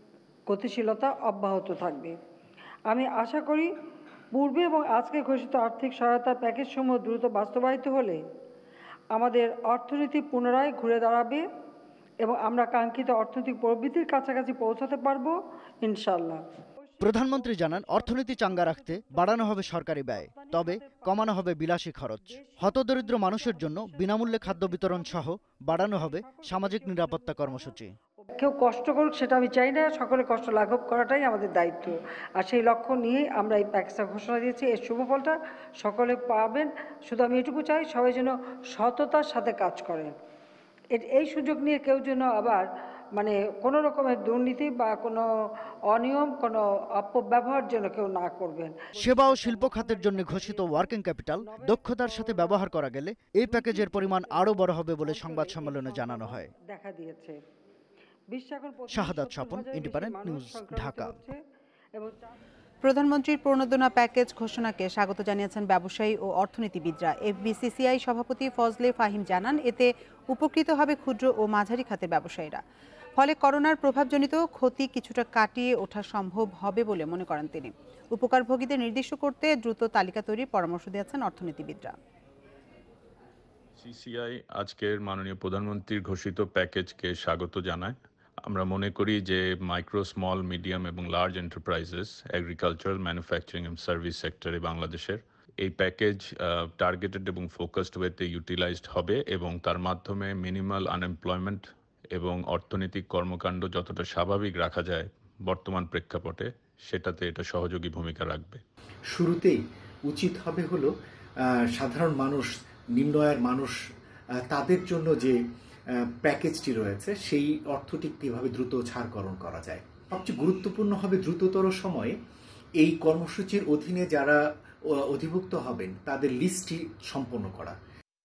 গতিশীলতা অব্যাহত থাকবে। আমি আশা করি পূর্বে এবং আজকে ঘোষিত আর্থিক সহায়তার প্যাকেজসমূহ দ্রুত বাস্তবায়িত হলে আমাদের অর্থনীতি পুনরায় ঘুরে দাঁড়াবে এবং আমরা কাঙ্ক্ষিত অর্থনৈতিক প্রবৃদ্ধির কাছাকাছি পৌঁছাতে পারব ইনশাল্লাহ। প্রধানমন্ত্রী জানান, অর্থনীতি চাঙ্গা রাখতে বাড়ানো হবে সরকারি ব্যয়, তবে কমানো হবে বিলাসী খরচ। হতদরিদ্র মানুষের জন্য বিনামূল্যে খাদ্য বিতরণ সহ বাড়ানো হবে সামাজিক নিরাপত্তা কর্মসূচি। কেউ কষ্ট করুক সেটা আমি চাই না, সকলে কষ্ট লাঘব করাটাই আমাদের দায়িত্ব। আর সেই লক্ষ্য নিয়ে আমরা এই প্যাকেজটা ঘোষণা দিয়েছি। এর শুভফলটা সকলে পাবেন। শুধু আমি এটুকু চাই, সবাই যেন সততার সাথে কাজ করেন। এই সুযোগ নিয়ে কেউ যেন আবার মানে কোনো রকমের দুর্নীতি বা কোনো অনিয়ম, কোনো অপব্যবহার যেন কেউ না করবেন। সেবা ও শিল্প খাতের জন্য ঘোষিত ওয়ার্কিং ক্যাপিটাল দক্ষতার সাথে ব্যবহার করা গেলে এই প্যাকেজের পরিমাণ আরও বড় হবে বলে সংবাদ সম্মেলনে জানানো হয়। দেখা দিয়েছে শাহাদাত স্বপন, ইন্ডিপেন্ডেন্ট নিউজ, ঢাকা। প্রধানমন্ত্রীর প্রণোদনা প্যাকেজ ঘোষণাকে স্বাগত জানিয়েছেন ব্যবসায়ী ও অর্থনীতিবিদরা। এফবিসিসিআই সভাপতি ফজলে ফাহিম জানান, এতে উপকৃত হবে ক্ষুদ্র ও মাঝারি খাতের ব্যবসায়ীরা। ফলে করোনার প্রভাবজনিত ক্ষতি কিছুটা কাটিয়ে ওঠা সম্ভব হবে বলে মনে করেন তিনি। উপকারভোগীদের নির্দিষ্ট করতে দ্রুত তালিকা তৈরির পরামর্শ দিয়েছেন অর্থনীতিবিদরা। সিসিআই আজকের মাননীয় প্রধানমন্ত্রীর ঘোষিত প্যাকেজকে স্বাগত জানায়। আমরা মনে করি যে মাইক্রো, স্মল, মিডিয়াম এবং লার্জ এন্টারপ্রাইজেস, এগ্রিকালচারাল, ম্যানুফ্যাকচারিং এবং সার্ভিস সেক্টরে বাংলাদেশের এই প্যাকেজ টার্গেটেড এবং ফোকাসড ওয়েতে ইউটিলাইজড হবে এবং তার মাধ্যমে মিনিমাল আনএমপ্লয়মেন্ট এবং অর্থনৈতিক কর্মকাণ্ড যতটা স্বাভাবিক রাখা যায় বর্তমান প্রেক্ষাপটে, সেটাতে এটা সহযোগী ভূমিকা রাখবে। শুরুতেই উচিত হবে হলো সাধারণ মানুষ, নিম্ন আয়ের মানুষ, তাদের জন্য যে প্যাকেজটি রয়েছে সেই অর্থটি কীভাবে দ্রুত ছাড়করণ করা যায়। সবচেয়ে গুরুত্বপূর্ণ হবে দ্রুততর সময়ে এই কর্মসূচির অধীনে যারা অধিভুক্ত হবেন তাদের লিস্টটি সম্পন্ন করা।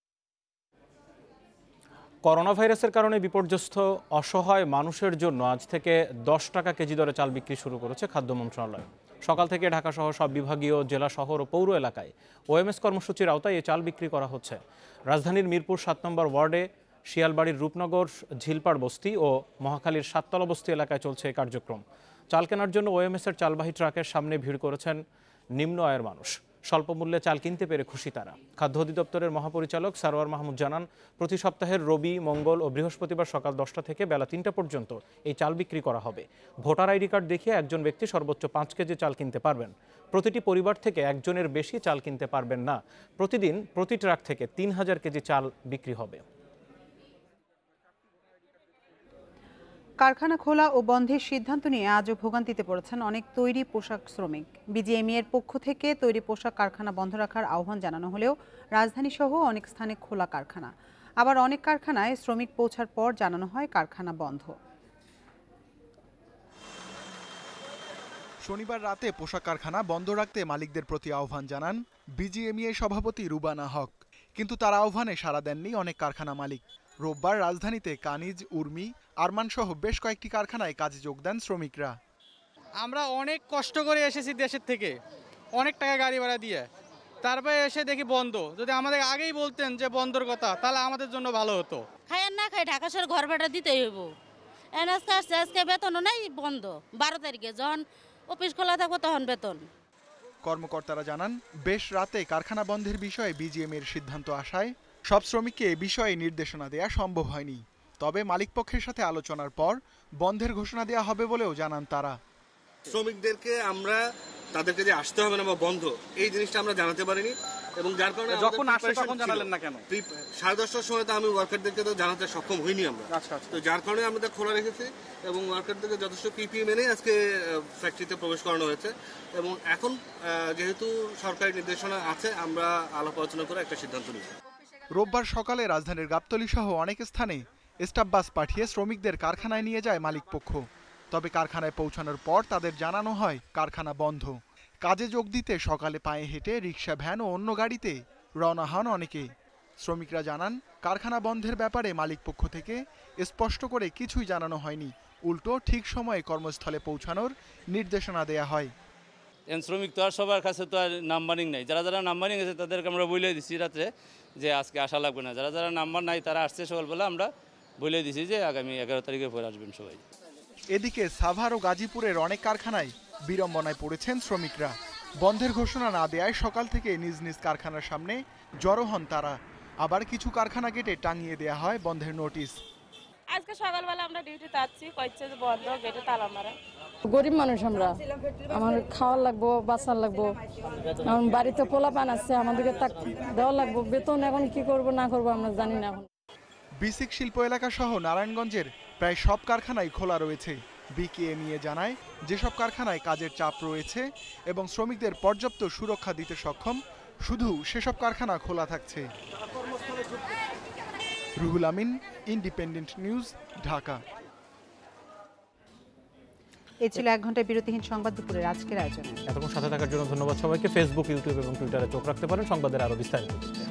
করোনা ভাইরাসের কারণে বিপর্যস্ত অসহায় মানুষের জন্য আজ থেকে দশ টাকা কেজি দরে চাল বিক্রি শুরু করেছে খাদ্য মন্ত্রণালয়। সকাল থেকে ঢাকা সহ সব বিভাগীয়, জেলা, শহর ও পৌর এলাকায় ওএমএস কর্মসূচির আওতায় এই চাল বিক্রি করা হচ্ছে। রাজধানীর মিরপুর সাত নম্বর ওয়ার্ডে শিয়ালবাড়ির রূপনগর, ঝিলপাড় বস্তি ও মহাখালীর সাততলা বস্তি এলাকায় চলছে এই কার্যক্রম। চাল কেনার জন্য ওএমএসের চালবাহী ট্রাকের সামনে ভিড় করেছেন নিম্ন আয়ের মানুষ। স্বল্প মূল্যে চাল কিনতে পেরে খুশি তারা। খাদ্য অধিদপ্তরের মহাপরিচালক সারোয়ার মাহমুদ জানান, প্রতি সপ্তাহের রবি, মঙ্গল ও বৃহস্পতিবার সকাল দশটা থেকে বেলা তিনটা পর্যন্ত এই চাল বিক্রি করা হবে। ভোটার আইডি কার্ড দেখিয়ে একজন ব্যক্তি সর্বোচ্চ পাঁচ কেজি চাল কিনতে পারবেন। প্রতিটি পরিবার থেকে একজনের বেশি চাল কিনতে পারবেন না। প্রতিদিন প্রতি ট্রাক থেকে তিন হাজার কেজি চাল বিক্রি হবে। কারখানা খোলা ও বন্ধের সিদ্ধান্ত নিয়ে আজও ভোগান্তিতে পড়েছেন অনেক তৈরি পোশাক শ্রমিক। বিজিএমইএ এর পক্ষ থেকে তৈরি পোশাক কারখানা বন্ধ রাখার আহ্বান জানানো হলেও রাজধানী সহ অনেক স্থানে খোলা কারখানা, আবার অনেক কারখানায় শ্রমিক পৌঁছার পর জানানো হয় কারখানা বন্ধ। শনিবার রাতে পোশাক কারখানা বন্ধ রাখতে মালিকদের প্রতি আহ্বান জানান বিজিএমইএ সভাপতি রুবানা হক, কিন্তু তার আহ্বানে সাড়া দেননি অনেক কারখানা মালিক। রোববার রাজধানীতে কানিজ, উর্মি, আরমান সহ বেশ কয়েকটি কারখানায় কাজে যোগ দেন শ্রমিকরা। আমরা অনেক কষ্ট করে এসেছি দেশের থেকে, অনেক টাকা গাড়ি ভাড়া দিয়ে, তারপরে এসে দেখি বন্ধ। যদি আমাদের আগেই বলতেন যে বন্ধর কথা, তাহলে আমাদের জন্য ভালো হতো। খাই আর না খাই ঢাকা শহর ঘর ভাড়া দিতেই হইব। এনএসকে আসছে, আজকে বেতনও নাই, বন্ধ। বারো তারিখে যখন অফিস খোলা থাকবো তখন বেতন। কর্মকর্তারা জানান, বেশ রাতে কারখানা বন্ধের বিষয়ে বিজিএমইএর সিদ্ধান্ত আসায় সব শ্রমিককে এ বিষয়ে নির্দেশনা দেওয়া সম্ভব হয়নি। তবে মালিকপক্ষের সাথে আলোচনার পর বন্ধের ঘোষণা দেওয়া হবে বলেও জানান তারা। শ্রমিকদেরকে আমরা তাদেরকে যে আসতে হবে না বা বন্ধ, এই জিনিসটা আমরা জানাতে পারিনি এবং যার কারণে যখন আসছে তখন জানালেন না কেন? সাড়ে দশটার সময় তো আমি ওয়ার্কারদেরকে তো জানাতে সক্ষম হইনি আমরা। তো যার কারণে আমরা খোলা রেখেছি এবং ওয়ার্কারদেরকে যথেষ্ট পিপিএ মেনে আজকে ফ্যাক্টরিতে প্রবেশ করানো হয়েছে এবং এখন যেহেতু সরকারি নির্দেশনা আছে, আমরা আলাপ আলোচনা করে একটা সিদ্ধান্ত নিব। রোববার সকালে রাজধানীর গাবতলী সহ অনেক স্থানে স্টাফ বাস পাঠিয়ে শ্রমিকদের কারখানায় নিয়ে যায় মালিকপক্ষ। তবে কারখানায় পৌঁছানোর পর তাদের জানানো হয় কারখানা বন্ধ। কাজে যোগ দিতে সকালে পায়ে হেঁটে, রিক্সা, ভ্যান ও অন্য গাড়িতে রওনা হন অনেকে। শ্রমিকরা জানান, কারখানা বন্ধের ব্যাপারে মালিকপক্ষ থেকে স্পষ্ট করে কিছুই জানানো হয়নি, উল্টো ঠিক সময়ে কর্মস্থলে পৌঁছানোর নির্দেশনা দেয়া হয়। শ্রমিক তো আর সবার কাছে তো আর নাম্বারিং নাই, যারা যারা নাম্বারিং আছে তাদেরকে আমরা বলে দিচ্ছি রাত্রে যে আজকে আসা লাগবে না। যারা যারা নাম্বার নাই তারা আসছে সকালবেলা আমরা বলে দিছি যে আগামী এগারো তারিখের পর আসবেন সবাই। এদিকে সাভার ও গাজীপুরের অনেক কারখানায় বিড়ম্বনায় পড়েছেন শ্রমিকরা। বন্ধের ঘোষণা না দেয়ায় সকাল থেকে নিজ নিজ কারখানার সামনে জড়ো হন তারা। আবার কিছু কারখানা গেটে টাঙিয়ে দেয়া হয় বন্ধের নোটিশ। আজকে সকালবেলা আমরা ডিউটিতে আসছি, কইছে যে বন্ধ, গেটে তালা মারা। গরিব মানুষ আমরা, আমার খাওয়ার লাগবো, বাঁচার লাগবো, এখন বাড়িতে পোলা পান আছে, আমাদেরকে তাক দেওয়া লাগবো, বেতন এখন কি করব না করব আমরা জানি না। এখন বিসিক শিল্প এলাকা সহ নারায়ণগঞ্জের প্রায় সব কারখানাই খোলা রয়েছে। বিকেএ নিয়ে জানায় যেসব কারখানায় কাজের চাপ রয়েছে এবং শ্রমিকদের পর্যাপ্ত সুরক্ষা দিতে সক্ষম, শুধু সেসব কারখানা খোলা থাকছে। Ruhul Amin, independent news, Dhaka. এ ছিল এক ঘন্টায় বিরতিহীন সংবাদ দুপুরের আজকের আয়োজনে। এতক্ষণ সাথে থাকার জন্য ধন্যবাদ সবাইকে। ফেসবুক, ইউটিউব এবং টুইটারে চোখ রাখতে পারেন সংবাদের আরো বিস্তারিত।